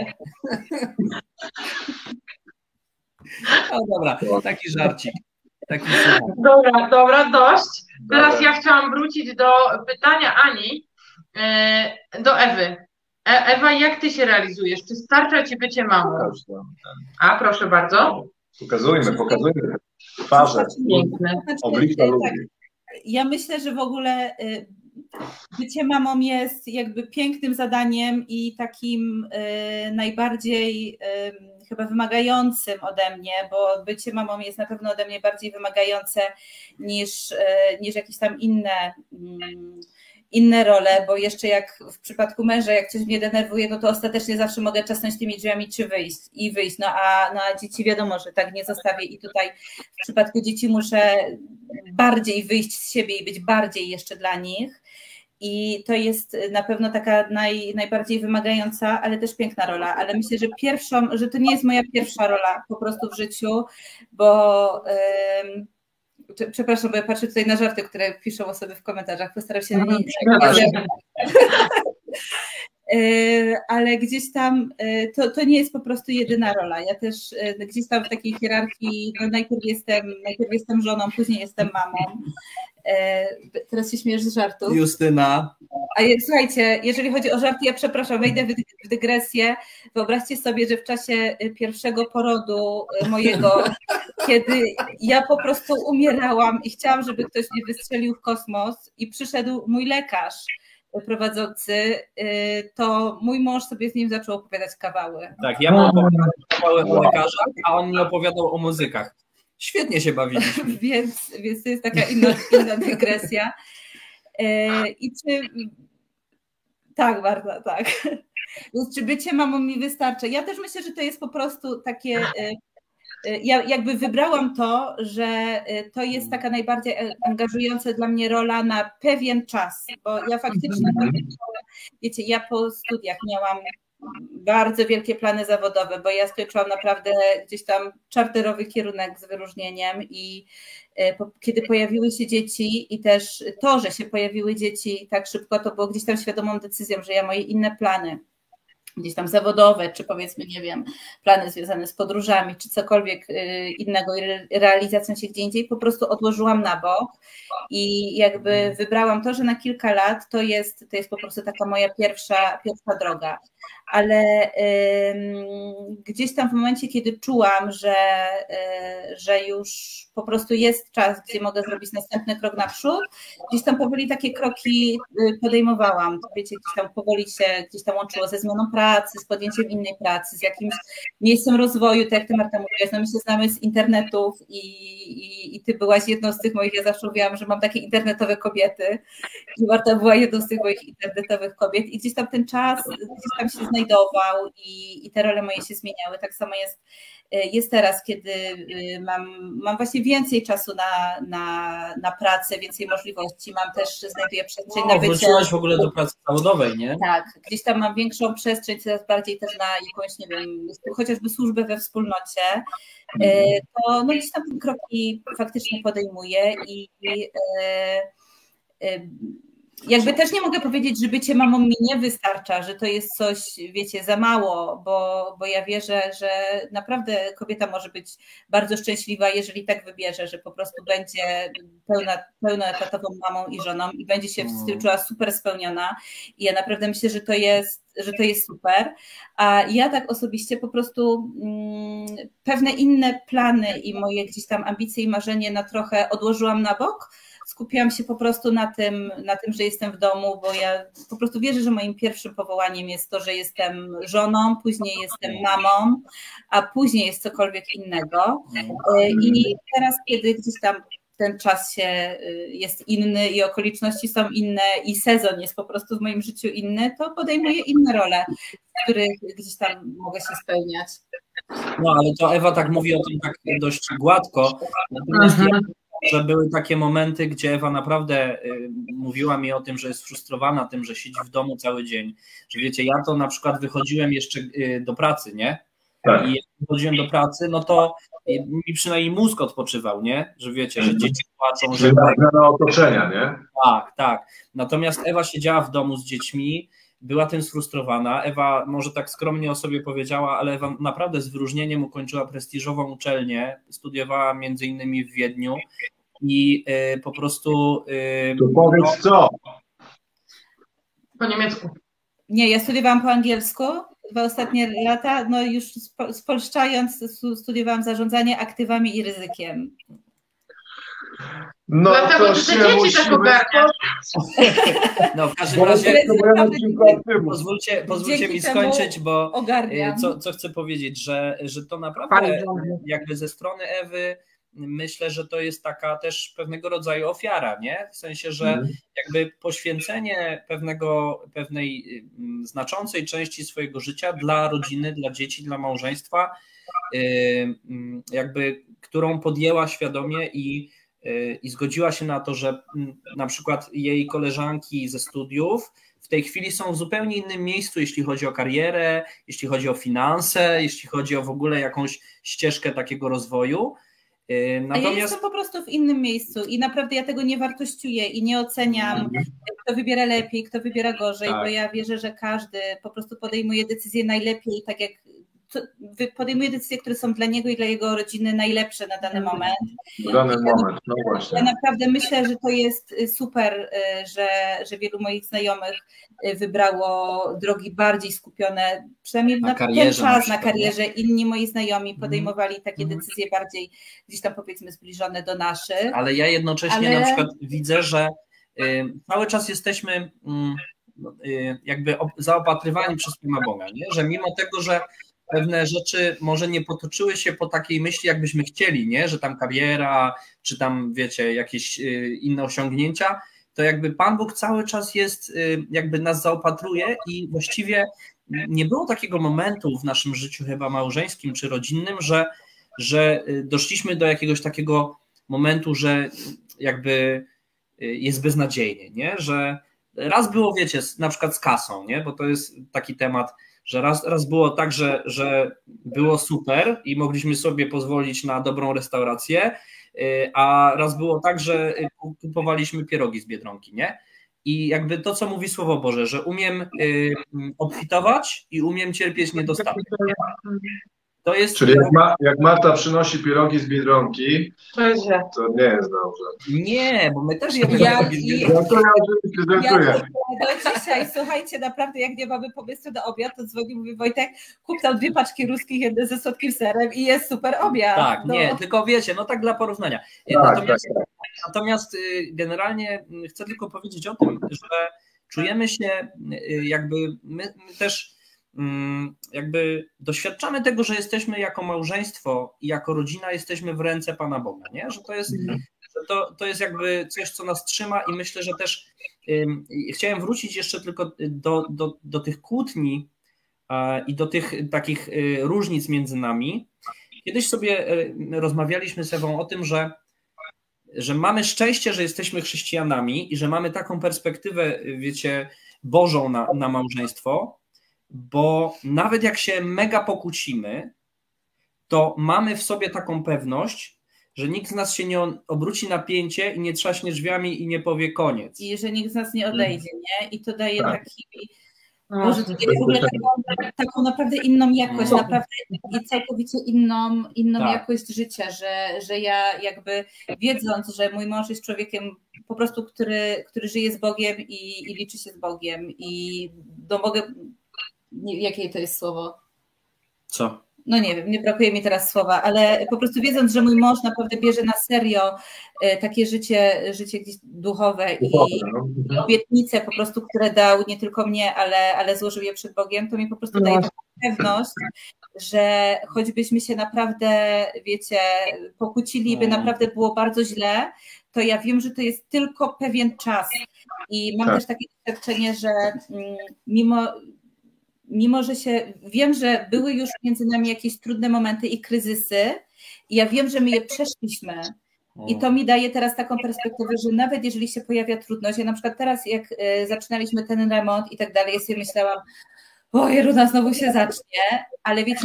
O dobra, taki żarcik. Dobra, dość. Teraz ja chciałam wrócić do pytania Ani, do Ewy. Ewa, jak ty się realizujesz? Czy starcza ci bycie mamą? A, proszę bardzo. Pokazujmy twarze, oblicza ludzi. Ja myślę, że w ogóle bycie mamą jest jakby pięknym zadaniem i takim najbardziej chyba wymagającym ode mnie, bo bycie mamą jest na pewno ode mnie bardziej wymagające niż jakieś tam inne role, bo jeszcze jak w przypadku męża, jak coś mnie denerwuje, no to ostatecznie zawsze mogę czasnąć tymi drzwiami czy wyjść, no a dzieci wiadomo, że tak nie zostawię i tutaj w przypadku dzieci muszę bardziej wyjść z siebie i być bardziej jeszcze dla nich i to jest na pewno taka najbardziej wymagająca, ale też piękna rola, ale myślę, że to nie jest moja pierwsza rola po prostu w życiu, bo przepraszam, bo ja patrzę tutaj na żarty, które piszą osoby w komentarzach, postaram się na nie ale gdzieś tam to nie jest po prostu jedyna rola. Ja też gdzieś tam w takiej hierarchii, no najpierw jestem żoną, później jestem mamą. Teraz się śmiejesz z żartów. Justyna. A słuchajcie, jeżeli chodzi o żarty, ja przepraszam, wejdę w dygresję. Wyobraźcie sobie, że w czasie pierwszego porodu mojego, kiedy ja po prostu umierałam i chciałam, żeby ktoś mnie wystrzelił w kosmos i przyszedł mój lekarz prowadzący, to mój mąż sobie z nim zaczął opowiadać kawały. Tak, ja mu opowiadałem kawały o lekarzach, a on mi opowiadał o muzykach. Świetnie się bawiliśmy. Więc to jest taka inna dygresja. I czy... Tak, bardzo, tak. Więc czy bycie mamą mi wystarcza? Ja też myślę, że to jest po prostu takie... Ja jakby wybrałam to, że to jest taka najbardziej angażująca dla mnie rola na pewien czas, bo ja faktycznie, wiecie, ja po studiach miałam bardzo wielkie plany zawodowe, bo ja skończyłam naprawdę gdzieś tam czarterowy kierunek z wyróżnieniem i kiedy pojawiły się dzieci i też to, że się pojawiły dzieci tak szybko, to było gdzieś tam świadomą decyzją, że ja moje inne plany gdzieś tam zawodowe, czy powiedzmy, nie wiem, plany związane z podróżami, czy cokolwiek innego i realizacją się gdzie indziej, po prostu odłożyłam na bok i jakby wybrałam to, że na kilka lat to jest po prostu taka moja pierwsza droga. Ale gdzieś tam w momencie, kiedy czułam, że już po prostu jest czas, gdzie mogę zrobić następny krok naprzód, gdzieś tam powoli takie kroki podejmowałam. Wiecie, gdzieś tam powoli się gdzieś tam łączyło ze zmianą pracy, z podjęciem innej pracy, z jakimś miejscem rozwoju, tak jak ty, Marta, mówiłaś, no my się znamy z internetów i ty byłaś jedną z tych moich, ja zawsze mówiłam, że mam takie internetowe kobiety i Marta była jedną z tych moich internetowych kobiet i gdzieś tam ten czas gdzieś tam się znajdował i te role moje się zmieniały. Tak samo jest teraz, kiedy mam właśnie więcej czasu na pracę, więcej możliwości, mam też, znajduję przestrzeń na bycie. Wróciłaś w ogóle do pracy zawodowej, nie? Tak, gdzieś tam mam większą przestrzeń, coraz bardziej też na jakąś, nie wiem, chociażby służbę we wspólnocie, to no gdzieś tam te kroki faktycznie podejmuję i jakby też nie mogę powiedzieć, że bycie mamą mi nie wystarcza, że to jest coś, wiecie, za mało, bo ja wierzę, że naprawdę kobieta może być bardzo szczęśliwa, jeżeli tak wybierze, że po prostu będzie pełnoetatową mamą i żoną i będzie się w tym czuła super spełniona. I ja naprawdę myślę, że to jest super. A ja tak osobiście po prostu pewne inne plany i moje gdzieś tam ambicje i marzenie na trochę odłożyłam na bok. Skupiłam się po prostu na tym, że jestem w domu, bo ja po prostu wierzę, że moim pierwszym powołaniem jest to, że jestem żoną, później jestem mamą, a później jest cokolwiek innego. I teraz, kiedy gdzieś tam ten czas jest inny i okoliczności są inne i sezon jest po prostu w moim życiu inny, to podejmuję inne role, w których gdzieś tam mogę się spełniać. No, ale to Ewa tak mówi o tym tak dość gładko, natomiast że były takie momenty, gdzie Ewa naprawdę mówiła mi o tym, że jest frustrowana tym, że siedzi w domu cały dzień, że wiecie, ja to na przykład wychodziłem jeszcze do pracy, nie? Tak. I jak wychodziłem do pracy, no to mi przynajmniej mózg odpoczywał, nie? Że wiecie, że dzieci płaczą, że... Zmiana otoczenia, nie? Tak, tak. Natomiast Ewa siedziała w domu z dziećmi, była tym sfrustrowana. Ewa może tak skromnie o sobie powiedziała, ale Ewa naprawdę z wyróżnieniem ukończyła prestiżową uczelnię, studiowała między innymi w Wiedniu i po prostu... To powiedz co? Po niemiecku. Nie, ja studiowałam po angielsku 2 ostatnie lata, no już spolszczając studiowałam zarządzanie aktywami i ryzykiem. No Dlatego, to że te się dzieci musimy tak ogarniasz. No w każdym razie pozwólcie mi skończyć, bo co chcę powiedzieć, że to naprawdę jakby ze strony Ewy myślę, że to jest taka też pewnego rodzaju ofiara, nie? W sensie, że jakby poświęcenie pewnej znaczącej części swojego życia dla rodziny, dla dzieci, dla małżeństwa, jakby którą podjęła świadomie i zgodziła się na to, że na przykład jej koleżanki ze studiów w tej chwili są w zupełnie innym miejscu, jeśli chodzi o karierę, jeśli chodzi o finanse, jeśli chodzi o w ogóle jakąś ścieżkę takiego rozwoju. Natomiast... Ja jestem po prostu w innym miejscu i naprawdę ja tego nie wartościuję i nie oceniam, kto wybiera lepiej, kto wybiera gorzej, bo ja wierzę, że każdy po prostu podejmuje decyzję najlepiej, tak jak podejmuje decyzje, które są dla niego i dla jego rodziny najlepsze na dany moment. No właśnie. Ja naprawdę myślę, że to jest super, że wielu moich znajomych wybrało drogi bardziej skupione, przynajmniej na ten czas na karierze. Inni moi znajomi podejmowali takie decyzje bardziej gdzieś tam powiedzmy zbliżone do naszych. Ale ja jednocześnie na przykład widzę, że cały czas jesteśmy jakby zaopatrywani przez Pana Boga, nie? Że mimo tego, że pewne rzeczy może nie potoczyły się po takiej myśli, jakbyśmy chcieli, nie? Że tam kariera, czy tam wiecie, jakieś inne osiągnięcia, to jakby Pan Bóg cały czas jest, jakby nas zaopatruje i właściwie nie było takiego momentu w naszym życiu chyba małżeńskim czy rodzinnym, że doszliśmy do jakiegoś takiego momentu, że jakby jest beznadziejnie, nie? Że raz było, wiecie, na przykład z kasą, nie? Bo to jest taki temat, że raz było tak, że było super i mogliśmy sobie pozwolić na dobrą restaurację, a raz było tak, że kupowaliśmy pierogi z Biedronki, nie? I jakby to, co mówi Słowo Boże, że umiem obfitować i umiem cierpieć niedostatek. Nie? To jest... Czyli jak Marta przynosi pierogi z Biedronki, to nie jest dobrze. Nie, bo my też jemy do dzisiaj, słuchajcie, naprawdę jak nie mamy pomysłu na obiad, to dzwoni, mówi Wojtek, kup tam 2 paczki ruskich, jedne ze słodkim serem i jest super obiad. Tak, nie, tylko wiecie, no tak dla porównania. Natomiast generalnie chcę tylko powiedzieć o tym, że czujemy się jakby my też jakby doświadczamy tego, że jesteśmy jako małżeństwo i jako rodzina jesteśmy w ręce Pana Boga, nie? Że to jest jakby coś, co nas trzyma i myślę, że też chciałem wrócić jeszcze tylko do tych kłótni i do tych takich różnic między nami. Kiedyś sobie rozmawialiśmy z Ewą o tym, że mamy szczęście, że jesteśmy chrześcijanami i że mamy taką perspektywę, wiecie, Bożą na małżeństwo, bo nawet jak się mega pokłócimy, to mamy w sobie taką pewność, że nikt z nas się nie obróci na pięcie i nie trzaśnie drzwiami i nie powie koniec. I że nikt z nas nie odejdzie, nie? I to daje taki... Może to jest w ogóle taką naprawdę inną jakość, naprawdę i całkowicie inną jakość życia, że ja jakby wiedząc, że mój mąż jest człowiekiem po prostu, który żyje z Bogiem i liczy się z Bogiem i mogę... Jakie to jest słowo? Co? No nie wiem, nie brakuje mi teraz słowa, ale po prostu wiedząc, że mój mąż naprawdę bierze na serio takie życie gdzieś duchowe i obietnice po prostu, które dał nie tylko mnie, ale złożył je przed Bogiem, to mi po prostu daje taką pewność, że choćbyśmy się naprawdę, wiecie, pokłócili, by naprawdę było bardzo źle, to ja wiem, że to jest tylko pewien czas i mam też takie doświadczenie, że mimo, że wiem, że były już między nami jakieś trudne momenty i kryzysy i ja wiem, że my je przeszliśmy i to mi daje teraz taką perspektywę, że nawet jeżeli się pojawia trudność, ja na przykład teraz jak zaczynaliśmy ten remont i tak dalej, ja sobie myślałam, o Jeruda, znowu się zacznie, ale wiecie,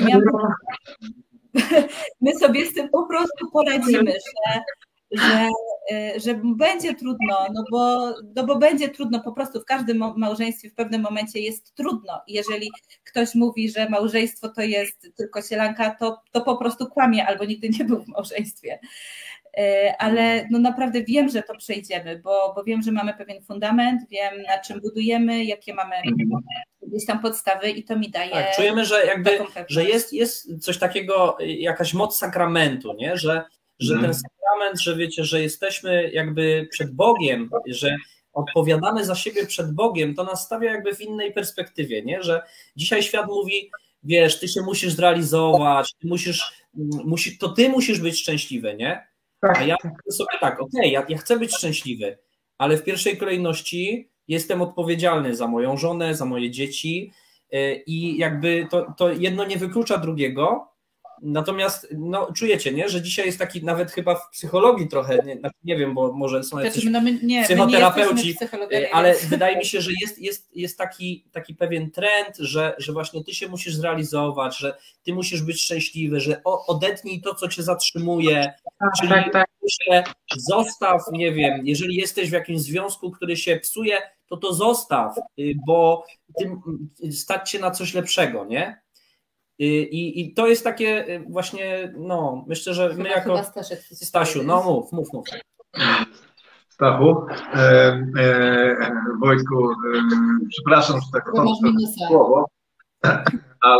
my sobie z tym po prostu poradzimy, że będzie trudno, no bo będzie trudno po prostu w każdym małżeństwie w pewnym momencie jest trudno. Jeżeli ktoś mówi, że małżeństwo to jest tylko sielanka, to po prostu kłamie albo nigdy nie był w małżeństwie. Ale no naprawdę wiem, że to przejdziemy, bo wiem, że mamy pewien fundament, wiem na czym budujemy, jakie mamy gdzieś tam podstawy i to mi daje... Tak, czujemy, że jest coś takiego, jakaś moc sakramentu, nie? Że ten sakrament, że wiecie, że jesteśmy jakby przed Bogiem, że odpowiadamy za siebie przed Bogiem, to nas stawia jakby w innej perspektywie, nie? Że dzisiaj świat mówi, wiesz, ty się musisz zrealizować, ty musisz być szczęśliwy, nie? A ja mówię sobie tak, okej, ja chcę być szczęśliwy, ale w pierwszej kolejności jestem odpowiedzialny za moją żonę, za moje dzieci i jakby to jedno nie wyklucza drugiego. Natomiast no, czujecie, nie? Że dzisiaj jest taki nawet chyba w psychologii trochę, nie wiem, bo może są jacyś psychoterapeuci, ale wydaje mi się, że jest taki pewien trend, że właśnie ty się musisz zrealizować, że ty musisz być szczęśliwy, że odetnij to, co cię zatrzymuje, czyli zostaw, nie wiem, jeżeli jesteś w jakimś związku, który się psuje, to zostaw, bo stać się na coś lepszego, nie? I to jest takie właśnie, no myślę, że my jako Stasiu, no mów. Stachu, Wojtku, przepraszam, że tak słowo, ale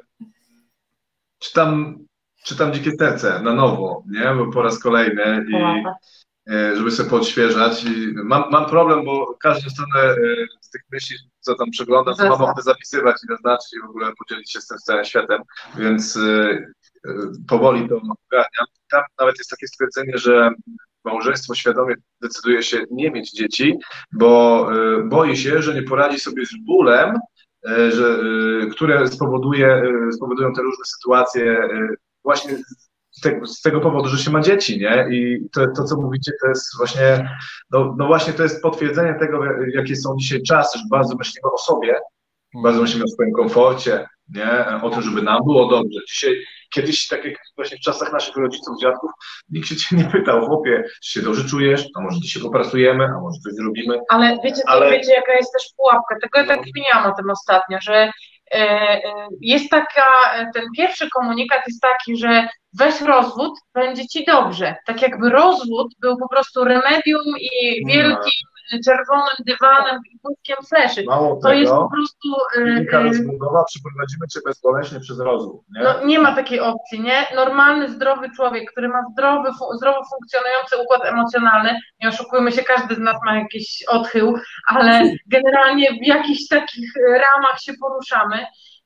czytam Dzikie Serce na nowo, nie? Bo po raz kolejny i żeby sobie poodświeżać. I mam problem, bo każdą stronę z tych myśli, co tam przeglądam, to mam ochotę zapisywać i naznaczyć i w ogóle podzielić się z tym całym światem, więc powoli to ogarniam. Tam nawet jest takie stwierdzenie, że małżeństwo świadomie decyduje się nie mieć dzieci, bo boi się, że nie poradzi sobie z bólem, które spowodują te różne sytuacje właśnie z tego powodu, że się ma dzieci, nie? I to co mówicie, to jest właśnie, no właśnie to jest potwierdzenie tego, jakie są dzisiaj czasy, że bardzo myślimy o sobie, bardzo myślimy o swoim komforcie, nie? O tym, żeby nam było dobrze. Kiedyś, tak jak właśnie w czasach naszych rodziców, dziadków, nikt się cię nie pytał, chłopie, czy się dobrze czujesz, a może dzisiaj popracujemy, a może coś zrobimy. Ale wiecie, jaka jest też pułapka, tego ja tak kminiałam o tym ostatnio, że jest ten pierwszy komunikat jest taki, że weź rozwód, będzie ci dobrze. Tak jakby rozwód był po prostu remedium i wielkim czerwonym dywanem i wózkiem fleszy. To jest po prostu... Klinika rozwodowa, przeprowadzimy cię bezboleśnie przez rozwód. Nie? No, nie ma takiej opcji, nie? Normalny, zdrowy człowiek, który ma zdrowo funkcjonujący układ emocjonalny, nie oszukujmy się, każdy z nas ma jakiś odchył, ale generalnie w jakichś takich ramach się poruszamy,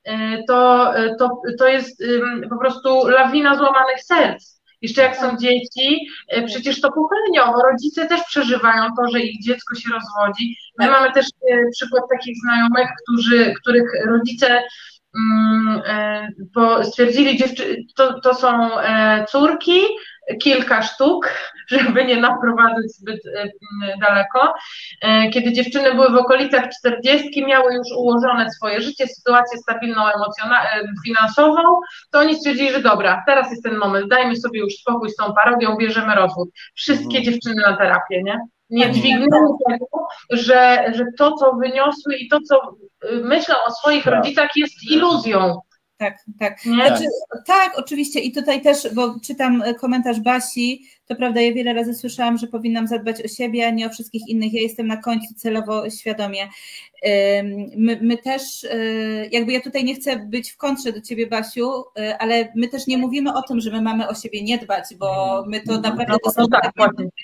to jest po prostu lawina złamanych serc. Jeszcze jak są dzieci, przecież to pokoleniowo, rodzice też przeżywają to, że ich dziecko się rozwodzi. My mamy też przykład takich znajomych, których rodzice stwierdzili, to są córki, kilka sztuk, żeby nie naprowadzać zbyt daleko. Kiedy dziewczyny były w okolicach 40, miały już ułożone swoje życie, sytuację stabilną finansową, to oni stwierdzili, że dobra, teraz jest ten moment, dajmy sobie już spokój z tą parodią, bierzemy rozwód. Wszystkie dziewczyny na terapię, nie? Nie dźwignęły tego, że to, co wyniosły i to, co myślą o swoich rodzicach, jest iluzją. Tak. Znaczy, tak, oczywiście i tutaj też, bo czytam komentarz Basi, to prawda, ja wiele razy słyszałam, że powinnam zadbać o siebie, a nie o wszystkich innych, ja jestem na końcu celowo świadomie. My też, jakby ja tutaj nie chcę być w kontrze do ciebie, Basiu, ale my też nie mówimy o tym, że my mamy o siebie nie dbać, bo my to naprawdę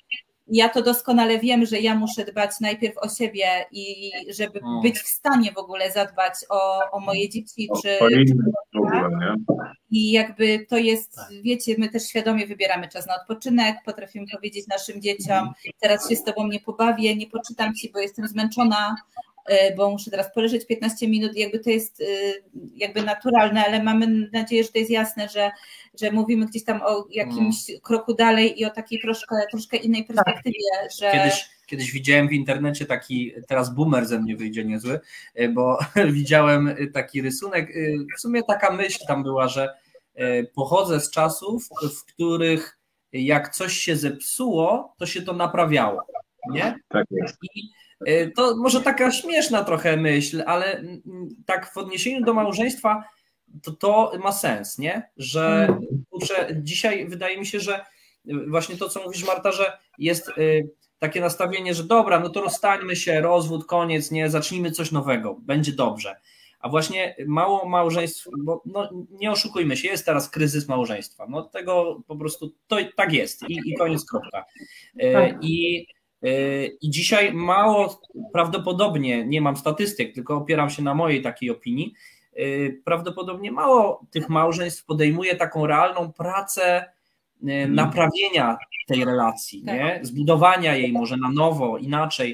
ja to doskonale wiem, że ja muszę dbać najpierw o siebie i żeby być w stanie w ogóle zadbać o moje dzieci, czy w ogóle, nie? I jakby to jest, wiecie, my też świadomie wybieramy czas na odpoczynek, potrafimy powiedzieć naszym dzieciom, teraz się z tobą nie pobawię, nie poczytam ci, bo jestem zmęczona, bo muszę teraz poleżeć 15 minut, jakby to jest jakby naturalne, ale mamy nadzieję, że to jest jasne, że mówimy gdzieś tam o jakimś kroku dalej i o takiej troszkę innej perspektywie, że... Kiedyś widziałem w internecie taki, teraz boomer ze mnie wyjdzie niezły, bo widziałem taki rysunek, w sumie taka myśl tam była, że pochodzę z czasów, w których jak coś się zepsuło, to się to naprawiało, nie? Tak jest. I to może taka śmieszna trochę myśl, ale tak w odniesieniu do małżeństwa to ma sens, nie? Że kurczę, dzisiaj wydaje mi się, że właśnie to, co mówisz, Marta, że jest takie nastawienie, że dobra, no to rozstańmy się, rozwód, koniec, nie, zacznijmy coś nowego, będzie dobrze. A właśnie mało małżeństw, bo no, nie oszukujmy się, jest teraz kryzys małżeństwa. No tego po prostu to tak jest i koniec, kropka. I dzisiaj mało, prawdopodobnie, nie mam statystyk, tylko opieram się na mojej takiej opinii, prawdopodobnie mało tych małżeństw podejmuje taką realną pracę naprawienia tej relacji, nie? Zbudowania jej może na nowo, inaczej.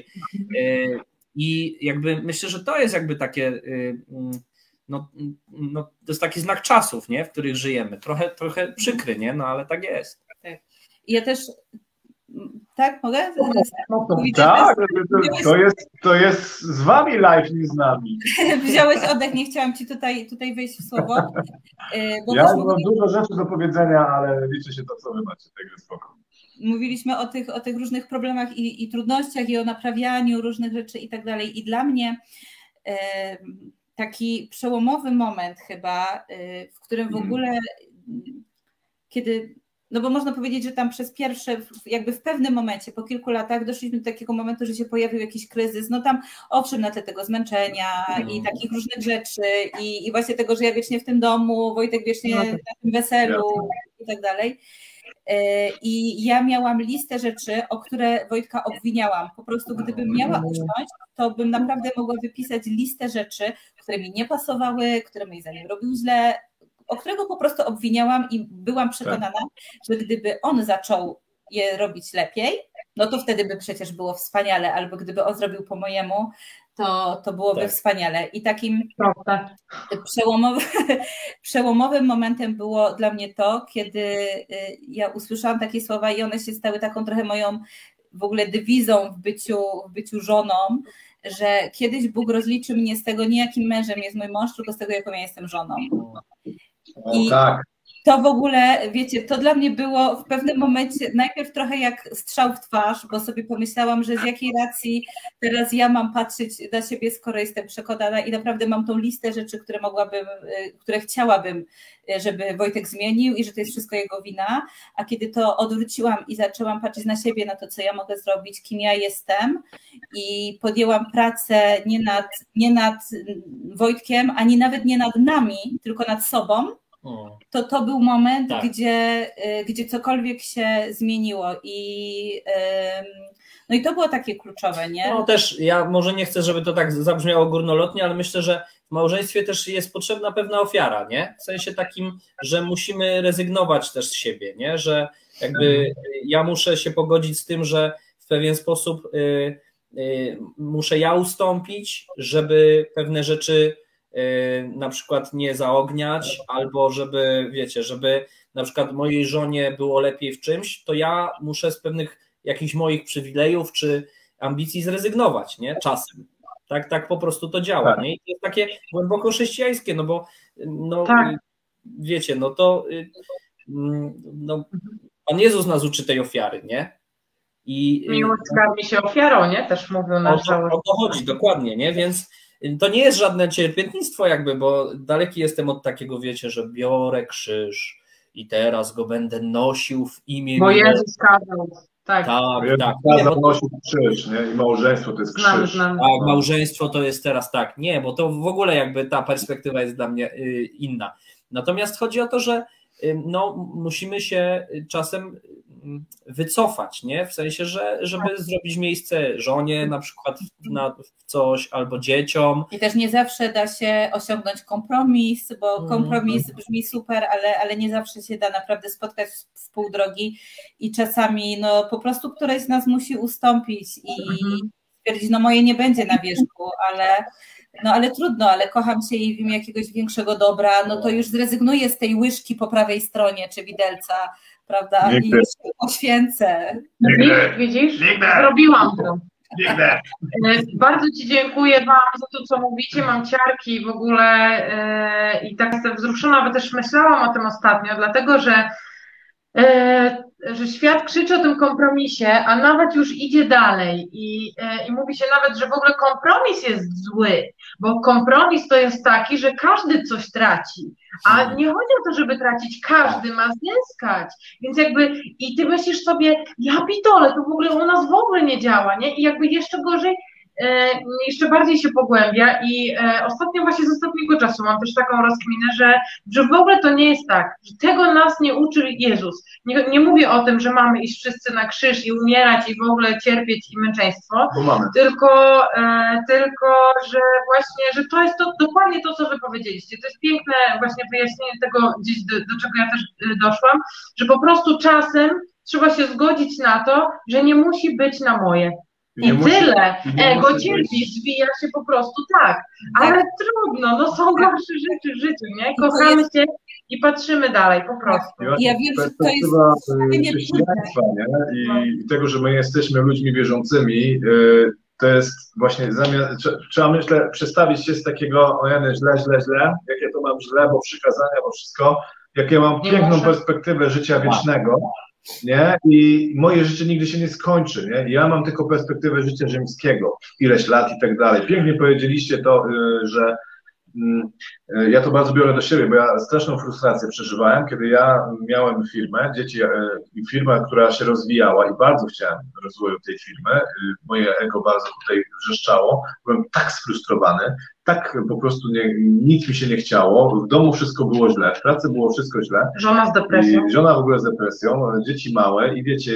I jakby myślę, że to jest jakby takie, no, to jest taki znak czasów, nie? W których żyjemy. Trochę przykry, nie? No ale tak jest. Tak. Ja też, tak, mogę? Tak, to jest z wami live, nie z nami. Wziąłeś oddech, nie chciałam ci tutaj wejść w słowo. Bo ja mam dużo rzeczy do powiedzenia, ale liczy się to, co wy macie, także spoko. Mówiliśmy o tych różnych problemach i trudnościach i o naprawianiu różnych rzeczy i tak dalej. I dla mnie taki przełomowy moment chyba, w którym w ogóle, kiedy, no bo można powiedzieć, że tam przez pierwsze, jakby w pewnym momencie, po kilku latach doszliśmy do takiego momentu, że się pojawił jakiś kryzys, no tam owszem na tle tego zmęczenia i takich różnych rzeczy i właśnie tego, że ja wiecznie w tym domu, Wojtek wiecznie na tym weselu i tak dalej. I ja miałam listę rzeczy, o które Wojtka obwiniałam. Po prostu gdybym miała usiąść, to bym naprawdę mogła wypisać listę rzeczy, które mi nie pasowały, które moim zdaniem robił źle, o którego po prostu obwiniałam i byłam przekonana, że gdyby on zaczął je robić lepiej, no to wtedy by przecież było wspaniale, albo gdyby on zrobił po mojemu, to byłoby wspaniale. I takim przełomowym momentem było dla mnie to, kiedy ja usłyszałam takie słowa i one się stały taką trochę moją w ogóle dewizą w byciu żoną, że kiedyś Bóg rozliczy mnie z tego, nie jakim mężem jest mój mąż, tylko z tego, jaką ja jestem żoną. I to w ogóle, wiecie, to dla mnie było w pewnym momencie najpierw trochę jak strzał w twarz, bo sobie pomyślałam, że z jakiej racji teraz ja mam patrzeć na siebie, skoro jestem przekonana i naprawdę mam tą listę rzeczy, które chciałabym, żeby Wojtek zmienił i że to jest wszystko jego wina, a kiedy to odwróciłam i zaczęłam patrzeć na siebie, na to, co ja mogę zrobić, kim ja jestem i podjęłam pracę nie nad Wojtkiem, ani nawet nie nad nami, tylko nad sobą, to był moment, gdzie cokolwiek się zmieniło no i to było takie kluczowe, nie? No też ja może nie chcę, żeby to tak zabrzmiało górnolotnie, ale myślę, że w małżeństwie też jest potrzebna pewna ofiara, nie? W sensie takim, że musimy rezygnować też z siebie, nie? Że jakby ja muszę się pogodzić z tym, że w pewien sposób muszę ja ustąpić, żeby pewne rzeczy na przykład nie zaogniać, albo żeby, wiecie, żeby na przykład mojej żonie było lepiej w czymś, to ja muszę z pewnych jakichś moich przywilejów czy ambicji zrezygnować, nie? Czasem. Tak po prostu to działa, nie? I to jest takie głęboko chrześcijańskie, no bo wiecie, no to Pan Jezus nas uczy tej ofiary, nie? I miłość karmi się ofiarą, nie? Też mówią nasz założenie. O to chodzi, dokładnie, nie? Więc to nie jest żadne cierpiętnictwo jakby, bo daleki jestem od takiego, wiecie, że biorę krzyż i teraz go będę nosił w imię... Bo Jezus kazał. Tak. Kazał nosił krzyż, nie? I małżeństwo to jest krzyż. Tak, małżeństwo to jest teraz tak. Nie, bo to w ogóle jakby ta perspektywa jest dla mnie inna. Natomiast chodzi o to, że no, musimy się czasem wycofać, nie? W sensie, żeby zrobić miejsce żonie na przykład na coś, albo dzieciom. I też nie zawsze da się osiągnąć kompromis, bo kompromis brzmi super, ale nie zawsze się da naprawdę spotkać w pół drogi i czasami no po prostu któreś z nas musi ustąpić i stwierdzić, no moje nie będzie na wierzchu, ale trudno, ale kocham się i w imię jakiegoś większego dobra, no to już zrezygnuję z tej łyżki po prawej stronie, czy widelca, prawda, i już się poświęcę. Widzisz? Zrobiłam to. Bardzo Ci dziękuję Wam za to, co mówicie, mam ciarki w ogóle i tak jestem wzruszona, bo też myślałam o tym ostatnio, dlatego że świat krzyczy o tym kompromisie, a nawet już idzie dalej i mówi się nawet, że w ogóle kompromis jest zły, bo kompromis to jest taki, że każdy coś traci, a nie chodzi o to, żeby tracić, każdy ma zyskać, więc jakby i ty myślisz sobie, ja pitole, to w ogóle u nas w ogóle nie działa, nie? I jakby jeszcze gorzej, jeszcze bardziej się pogłębia i ostatnio właśnie z ostatniego czasu mam też taką rozkminę, że w ogóle to nie jest tak, że tego nas nie uczy Jezus. Nie mówię o tym, że mamy iść wszyscy na krzyż i umierać i w ogóle cierpieć i męczeństwo, tylko że właśnie, że to jest dokładnie to, co wy powiedzieliście. To jest piękne właśnie wyjaśnienie tego gdzieś, do czego ja też doszłam, że po prostu czasem trzeba się zgodzić na to, że nie musi być na moje. I tyle. Ego cierpi, zwija się po prostu tak. Ale trudno, no są gorsze rzeczy w życiu, nie? Kochamy się i patrzymy dalej, po prostu. Ja wiem, że to jest chrześcijaństwa, nie? I tego, że my jesteśmy ludźmi wierzącymi, to jest właśnie trzeba, myślę, przestawić się z takiego, źle, jak ja to mam źle, bo przykazania, bo wszystko, jak ja mam piękną perspektywę życia wiecznego, nie? I moje życie nigdy się nie skończy, nie? Ja mam tylko perspektywę życia ziemskiego, ileś lat i tak dalej. Pięknie powiedzieliście to, że ja to bardzo biorę do siebie, bo ja straszną frustrację przeżywałem, kiedy ja miałem firmę, firmę, która się rozwijała i bardzo chciałem rozwoju tej firmy. Moje ego bardzo tutaj wrzeszczało. Byłem tak sfrustrowany, tak po prostu nic mi się nie chciało. W domu wszystko było źle, w pracy było wszystko źle. Żona z depresją. Żona w ogóle z depresją, dzieci małe i wiecie,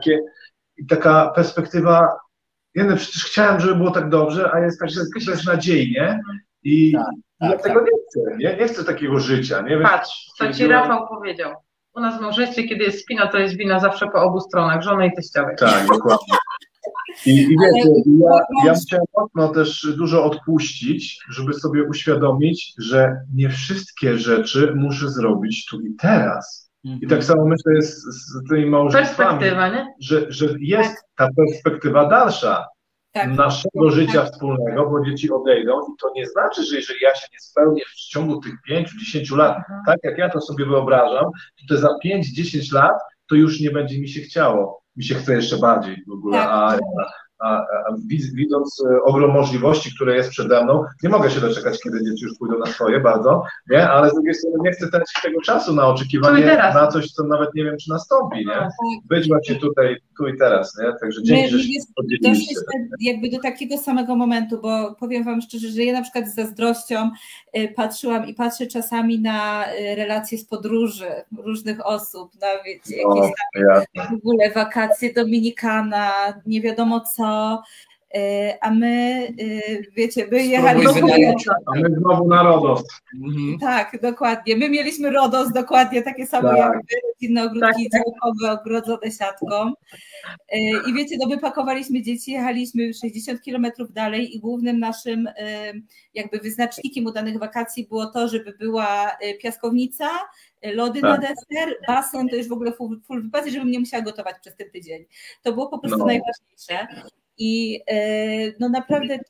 taka perspektywa, ja przecież chciałem, żeby było tak dobrze, a jest tak beznadziejnie. I ja tego nie chcę, nie chcę takiego życia. Nie? Patrz, co Ci Rafał powiedział. U nas w małżeństwie, kiedy jest spina, to jest wina zawsze po obu stronach, żony i teściowej. Tak, dokładnie. I wiecie, ja musiałem mocno też dużo odpuścić, żeby sobie uświadomić, że nie wszystkie rzeczy muszę zrobić tu i teraz. I tak samo myślę jest z tymi małżeństwami, perspektywa, nie? Że jest ta perspektywa dalsza. Naszego życia wspólnego, bo dzieci odejdą i to nie znaczy, że jeżeli ja się nie spełnię w ciągu tych 5-10 lat, tak jak ja to sobie wyobrażam, to za 5-10 lat to już nie będzie mi się chciało. Mi się chce jeszcze bardziej w ogóle, a widząc ogrom możliwości, które jest przede mną, nie mogę się doczekać, kiedy dzieci już pójdą na swoje bardzo, nie? Ale z drugiej strony nie chcę tracić tego czasu na oczekiwanie na coś, co nawet nie wiem, czy nastąpi, nie? Być właśnie tutaj, tu i teraz, nie? Także dzięki, że się podzieliliście. Jakby do takiego samego momentu, bo powiem Wam szczerze, że ja na przykład z zazdrością patrzyłam i patrzę czasami na relacje z podróży różnych osób, na wiecie, jakieś tam w ogóle wakacje Dominikana, nie wiadomo co, a my, wiecie, my jechaliśmy... A my znowu na Rodos. Tak, dokładnie. My mieliśmy Rodos, dokładnie takie same jak wy, rodzinne ogródki działkowe ogrodzone siatką. I wiecie, no wypakowaliśmy dzieci, jechaliśmy 60 kilometrów dalej i głównym naszym jakby wyznacznikiem udanych wakacji było to, żeby była piaskownica, lody na deser, basen, to już w ogóle full wypłaty, żebym nie musiała gotować przez ten tydzień. To było po prostu najważniejsze. I no naprawdę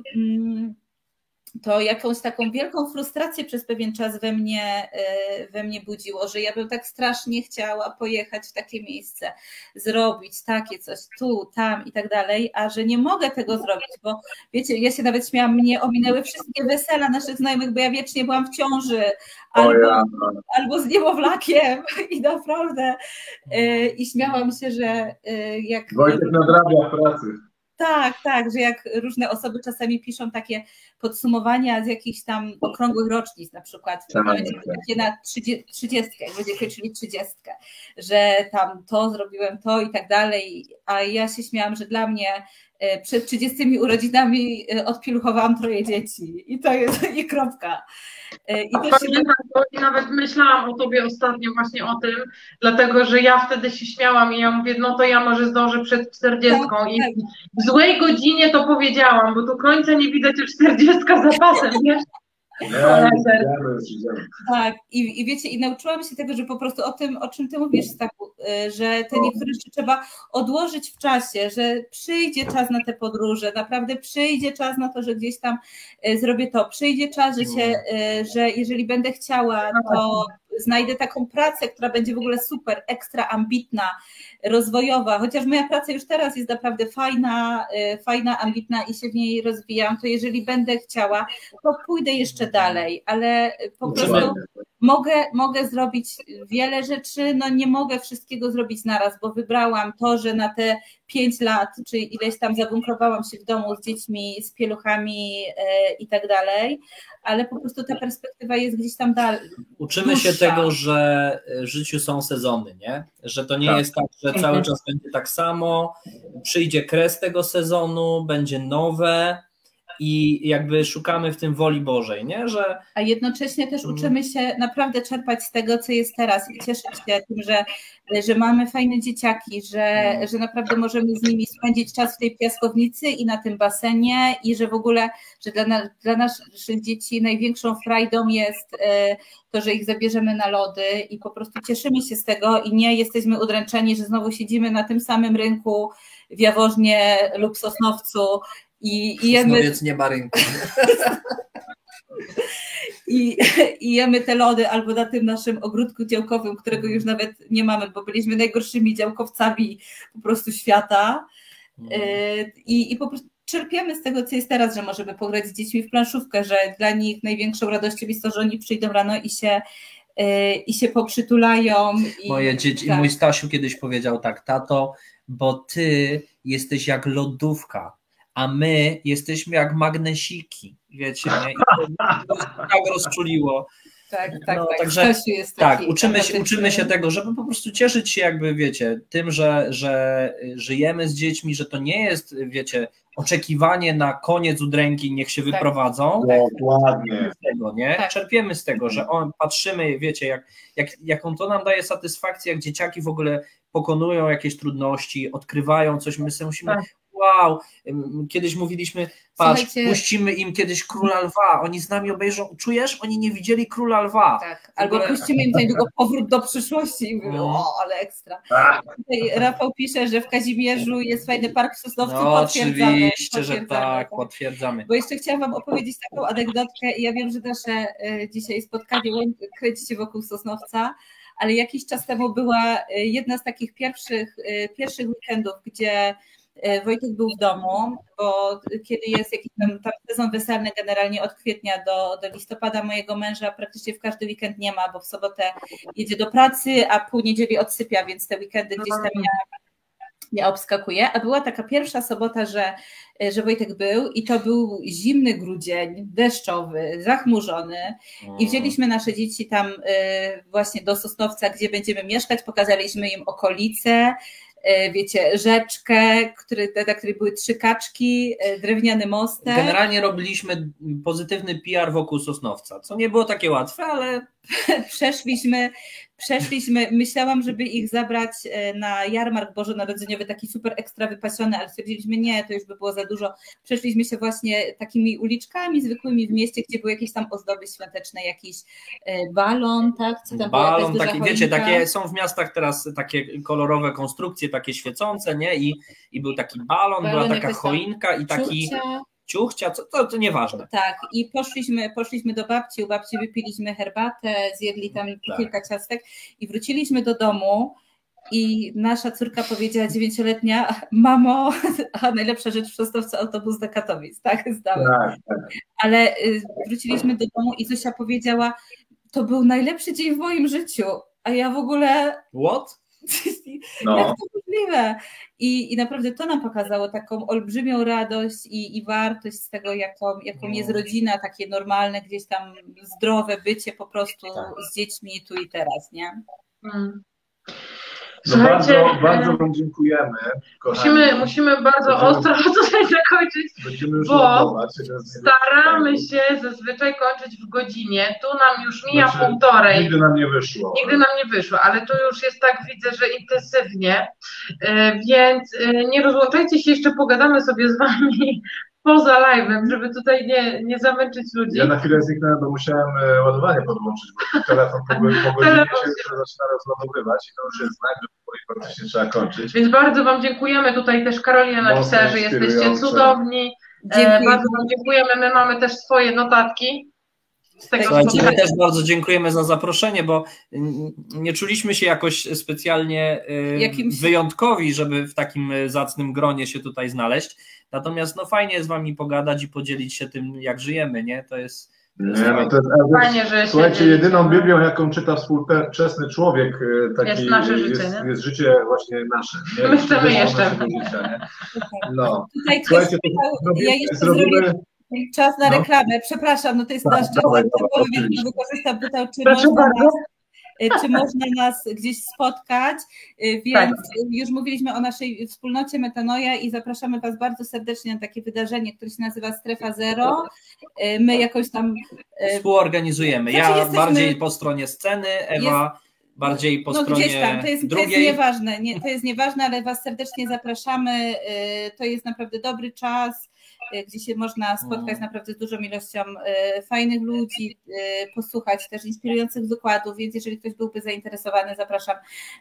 to jakąś taką wielką frustrację przez pewien czas we mnie budziło, że ja bym tak strasznie chciała pojechać w takie miejsce, zrobić takie coś tu, tam i tak dalej, a że nie mogę tego zrobić, bo wiecie, ja się nawet śmiałam, mnie ominęły wszystkie wesela naszych znajomych, bo ja wiecznie byłam w ciąży albo z niemowlakiem i naprawdę i śmiałam się, że jak... Wojtek nadrabia w pracy. Tak, że jak różne osoby czasami piszą takie podsumowania z jakichś tam okrągłych rocznic na przykład, takie na 30, jak będzie kończyli 30, że tam to zrobiłem to i tak dalej, a ja się śmiałam, że dla mnie przed 30 urodzinami odpieluchowałam 3 dzieci i to jest i kropka. Pamiętam, bo nawet myślałam o tobie ostatnio właśnie o tym, dlatego że ja wtedy się śmiałam i ja mówię, no to ja może zdążę przed 40 i w złej godzinie to powiedziałam, bo tu końca nie widać, a 40 za pasem, wiesz? Tak, i wiecie, i nauczyłam się tego, że po prostu o czym ty mówisz, Stachu, że te niektóre rzeczy trzeba odłożyć w czasie, że przyjdzie czas na te podróże, naprawdę przyjdzie czas na to, że gdzieś tam zrobię to, przyjdzie czas, że jeżeli będę chciała, to znajdę taką pracę, która będzie w ogóle super, ekstra ambitna, rozwojowa, chociaż moja praca już teraz jest naprawdę fajna, ambitna i się w niej rozwijam, to jeżeli będę chciała, to pójdę jeszcze dalej, ale po prostu mogę zrobić wiele rzeczy, no nie mogę wszystkiego zrobić naraz, bo wybrałam to, że na te 5 lat, czy ileś tam zabunkrowałam się w domu z dziećmi, z pieluchami i tak dalej, ale po prostu ta perspektywa jest gdzieś tam dalej. Uczymy się tego, że w życiu są sezony, nie? Że to nie jest tak, że cały czas będzie tak samo, przyjdzie kres tego sezonu, będzie nowe i jakby szukamy w tym woli Bożej, nie? A jednocześnie też uczymy się naprawdę czerpać z tego, co jest teraz i cieszyć się tym, że mamy fajne dzieciaki, że naprawdę możemy z nimi spędzić czas w tej piaskownicy i na tym basenie i że w ogóle, że dla naszych dzieci największą frajdą jest to, że ich zabierzemy na lody i po prostu cieszymy się z tego i nie jesteśmy udręczeni, że znowu siedzimy na tym samym rynku w Jaworznie lub Sosnowcu i jemy... Sosnowiec nie ma rynku. I jemy te lody albo na tym naszym ogródku działkowym, którego już nawet nie mamy, bo byliśmy najgorszymi działkowcami po prostu świata. I po prostu czerpiemy z tego, co jest teraz, że możemy pograć z dziećmi w planszówkę, że dla nich największą radością jest to, że oni przyjdą rano i się poprzytulają. Moje dzieci, mój Stasiu kiedyś powiedział tak, tato, bo ty jesteś jak lodówka, a my jesteśmy jak magnesiki, wiecie, nie? I to tak rozczuliło. Tak. Także uczymy się tego, żeby po prostu cieszyć się jakby, wiecie, tym, że żyjemy z dziećmi, że to nie jest, wiecie, oczekiwanie na koniec udręki, niech się wyprowadzą. Dokładnie. Czerpiemy z tego, że patrzymy, wiecie, jaką to nam daje satysfakcję, jak dzieciaki w ogóle pokonują jakieś trudności, odkrywają coś, my sobie musimy... Wow, kiedyś mówiliśmy, patrz, słuchajcie, puścimy im kiedyś Króla Lwa, oni z nami obejrzą, czujesz, oni nie widzieli Króla Lwa. Tak, albo puścimy im niedługo Powrót do przyszłości i mówię, ale ekstra. Tutaj Rafał pisze, że w Kazimierzu jest fajny park w Sosnowcu, oczywiście, że tak, potwierdzamy. Bo jeszcze chciałam wam opowiedzieć taką anegdotkę i ja wiem, że nasze dzisiaj spotkanie kręci się wokół Sosnowca, ale jakiś czas temu była jedna z takich pierwszych weekendów, gdzie Wojtek był w domu, bo kiedy jest jakiś tam sezon weselny, generalnie od kwietnia do listopada mojego męża praktycznie w każdy weekend nie ma, bo w sobotę jedzie do pracy, a pół niedzieli odsypia, więc te weekendy gdzieś tam ja obskakuję. A była taka pierwsza sobota, że Wojtek był i to był zimny grudzień, deszczowy, zachmurzony i wzięliśmy nasze dzieci tam właśnie do Sosnowca, gdzie będziemy mieszkać, pokazaliśmy im okolice, wiecie, rzeczkę, na której były 3 kaczki, drewniany mostek. Generalnie robiliśmy pozytywny PR wokół Sosnowca, co nie było takie łatwe, ale przeszliśmy, myślałam, żeby ich zabrać na jarmark bożonarodzeniowy, taki super ekstra wypasiony, ale stwierdziliśmy nie, to już by było za dużo. Przeszliśmy się właśnie takimi uliczkami zwykłymi w mieście, gdzie były jakieś tam ozdoby świąteczne, jakiś balon, tak? Co tam balon, było, taki, wiecie, takie są w miastach teraz takie kolorowe konstrukcje, takie świecące, nie? I był taki balon, była taka choinka i taki... Ciuchcia, to nieważne. Tak, i poszliśmy do babci, u babci wypiliśmy herbatę, zjedli tam kilka ciastek i wróciliśmy do domu i nasza córka powiedziała 9-letnia, mamo, a najlepsza rzecz w Sosnowcu autobus do Katowic, tak, zdałem. Ale wróciliśmy do domu i Zosia powiedziała, to był najlepszy dzień w moim życiu, a ja w ogóle... What? Jak to Możliwe. I naprawdę to nam pokazało taką olbrzymią radość i wartość z tego, jaką jest rodzina, takie normalne, gdzieś tam zdrowe bycie po prostu z dziećmi tu i teraz, nie? Słuchajcie, bardzo Wam dziękujemy. Musimy bardzo ostro tutaj zakończyć, bo staramy się zazwyczaj kończyć w godzinie. Tu nam już mija półtorej. Nigdy nam nie wyszło. Ale tu już jest tak, widzę, że intensywnie. Więc nie rozłączajcie się, jeszcze pogadamy sobie z Wami poza live'em, żeby tutaj nie zamęczyć ludzi. Ja na chwilę zniknąłem, bo musiałem ładowanie podłączyć, bo telefon po godzinie się zaczyna rozładowywać i to już jest znak, że praktycznie trzeba kończyć. Więc bardzo Wam dziękujemy. Tutaj też Karolina napisała, że jesteście cudowni. Bardzo Wam dziękujemy. My mamy też swoje notatki. Słuchajcie, my też bardzo dziękujemy za zaproszenie, bo nie czuliśmy się jakoś specjalnie wyjątkowi, żeby w takim zacnym gronie się tutaj znaleźć. Natomiast no fajnie jest z Wami pogadać i podzielić się tym, jak żyjemy, nie? To jest fajnie, że słuchajcie, jedyną Biblią, jaką czyta współczesny człowiek, taki jest nasze życie, jest życie właśnie nasze. Nie? My chcemy jeszcze. No. Tutaj słuchajcie, ja jeszcze zrobię czas na reklamę. Przepraszam, no to jest nasz czas, więc wykorzystam, pytał, czy można nas gdzieś spotkać, więc już mówiliśmy o naszej wspólnocie Metanoja i zapraszamy Was bardzo serdecznie na takie wydarzenie, które się nazywa Strefa Zero. My jakoś tam współorganizujemy. Ja bardziej po stronie sceny, Ewa bardziej po stronie gdzieś tam. drugiej. To jest nieważne, to jest nieważne, ale Was serdecznie zapraszamy. To jest naprawdę dobry czas, gdzie się można spotkać naprawdę z dużą ilością fajnych ludzi, posłuchać też inspirujących wykładów, więc jeżeli ktoś byłby zainteresowany, zapraszam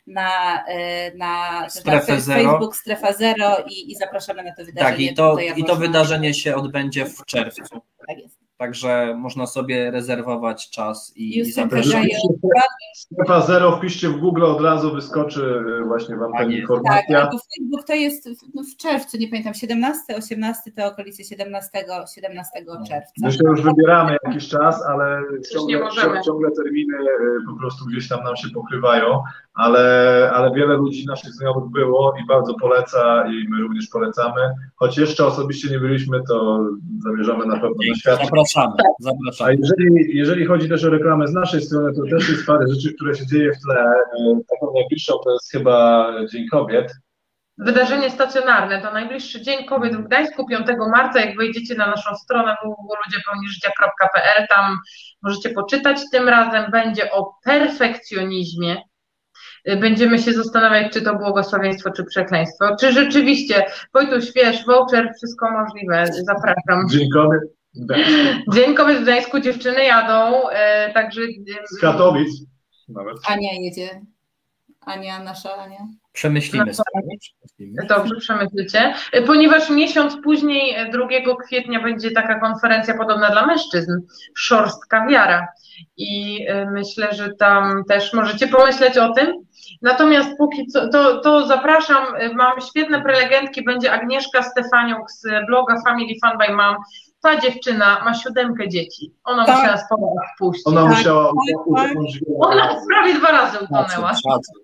na Facebook Strefa Zero i zapraszamy na to wydarzenie. Tak, i to wydarzenie się odbędzie w czerwcu. Tak jest. Także można sobie rezerwować czas i zapraszam. Strefa Zero, wpiszcie w Google, od razu wyskoczy właśnie Wam ta informacja. Tak, Facebook to jest w czerwcu, nie pamiętam, 17, 18, te okolice 17 czerwca. My się już wybieramy jakiś czas, ale ciągle terminy po prostu gdzieś tam nam się pokrywają, ale wiele ludzi naszych znajomych było i bardzo poleca i my również polecamy. Choć jeszcze osobiście nie byliśmy, to zamierzamy na pewno doświadczyć. Zapraszamy. A jeżeli chodzi też o reklamę z naszej strony, to też jest parę rzeczy, które się dzieje w tle. Taką najbliższą to jest chyba Dzień Kobiet. Wydarzenie stacjonarne to najbliższy Dzień Kobiet w Gdańsku 5 marca. Jak wejdziecie na naszą stronę www.ludziepełniżycia.pl, tam możecie poczytać. Tym razem będzie o perfekcjonizmie. Będziemy się zastanawiać, czy to błogosławieństwo, czy przekleństwo. Czy rzeczywiście, Wojtuś, wiesz, voucher, wszystko możliwe. Zapraszam. Dzień Kobiet w Gdańsku. Dzień Kobiet w Gdańsku, dziewczyny jadą, także... Z Katowic nawet. Ania jedzie. Nasza Ania. Przemyślimy sobie. Dobrze, przemyślicie. Ponieważ miesiąc później, 2 kwietnia, będzie taka konferencja podobna dla mężczyzn, Szorstka Wiara. I myślę, że tam też możecie pomyśleć o tym. Natomiast póki co, to zapraszam, mam świetne prelegentki, będzie Agnieszka Stefaniuk z bloga Family Fun by Mom. Ta dziewczyna ma 7 dzieci. Ona musiała sporo wpuścić. Ona musiała Ona prawie 2 razy utonęła.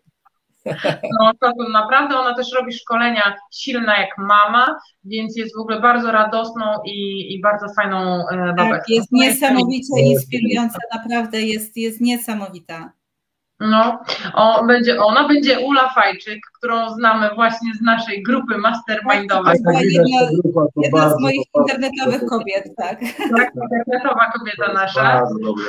No to naprawdę, ona też robi szkolenia Silna jak mama, więc jest w ogóle bardzo radosną i bardzo fajną babeczką. Tak, jest niesamowicie inspirująca, naprawdę jest niesamowita. No, ona będzie Ula Fajczyk, którą znamy właśnie z naszej grupy mastermindowej. Jedna z moich internetowych kobiet, tak. Tak, internetowa kobieta nasza.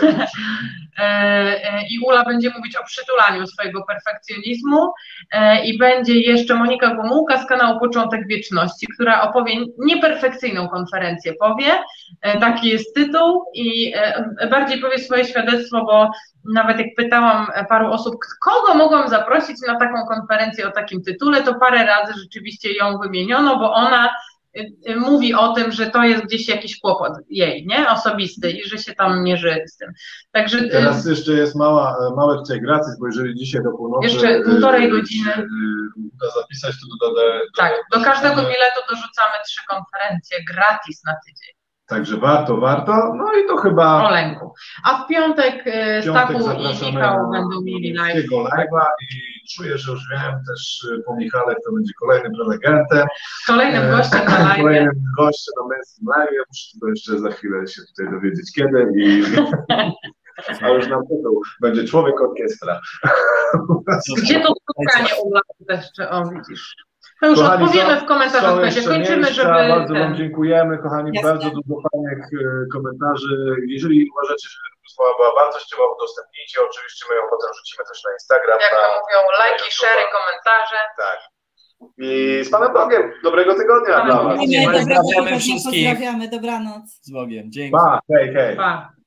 I Ula będzie mówić o przytulaniu swojego perfekcjonizmu i będzie jeszcze Monika Gomułka z kanału Początek Wieczności, która opowie nieperfekcyjną konferencję, taki jest tytuł i bardziej powie swoje świadectwo, bo nawet jak pytałam paru osób, kogo mogłam zaprosić na taką konferencję o takim tytule, to parę razy rzeczywiście ją wymieniono, bo ona mówi o tym, że to jest gdzieś jakiś kłopot jej, nie? Osobisty i że się tam mierzy z tym. Także teraz jeszcze jest małe tutaj gratis, bo jeżeli dzisiaj do północy jeszcze 1,5 godziny uda zapisać, to do każdego biletu dorzucamy 3 konferencje gratis na tydzień. Także warto. No i to chyba... O lęku. A w piątek Stachu i zapraszamy Michał będą mieli live. live'a i czuję, że już wiem też po Michale, kto będzie kolejnym prelegentem. Kolejnym gościem na live. Kolejnym gościem na męskim live. Muszę tylko jeszcze za chwilę się tutaj dowiedzieć kiedy a już na tytuł będzie człowiek orkiestra. Gdzie to spotkanie u was jeszcze? O, widzisz. To już Kochani, odpowiemy w komentarzach. Kończymy, miejsca. żeby... Bardzo Wam dziękujemy, kochani, Jasne. bardzo dużo fajnych komentarzy. Jeżeli uważacie, że rozmowa była wartościowa, udostępnijcie. Oczywiście my ją potem rzucimy też na Instagram. Jak to mówią, lajki, szery, komentarze. Tak. I z Panem Bogiem. Dobrego tygodnia dla Was. Pozdrawiamy wszystkich. Pozdrawiamy, dobranoc. Z Bogiem. Dzięki. Pa, hej. Pa.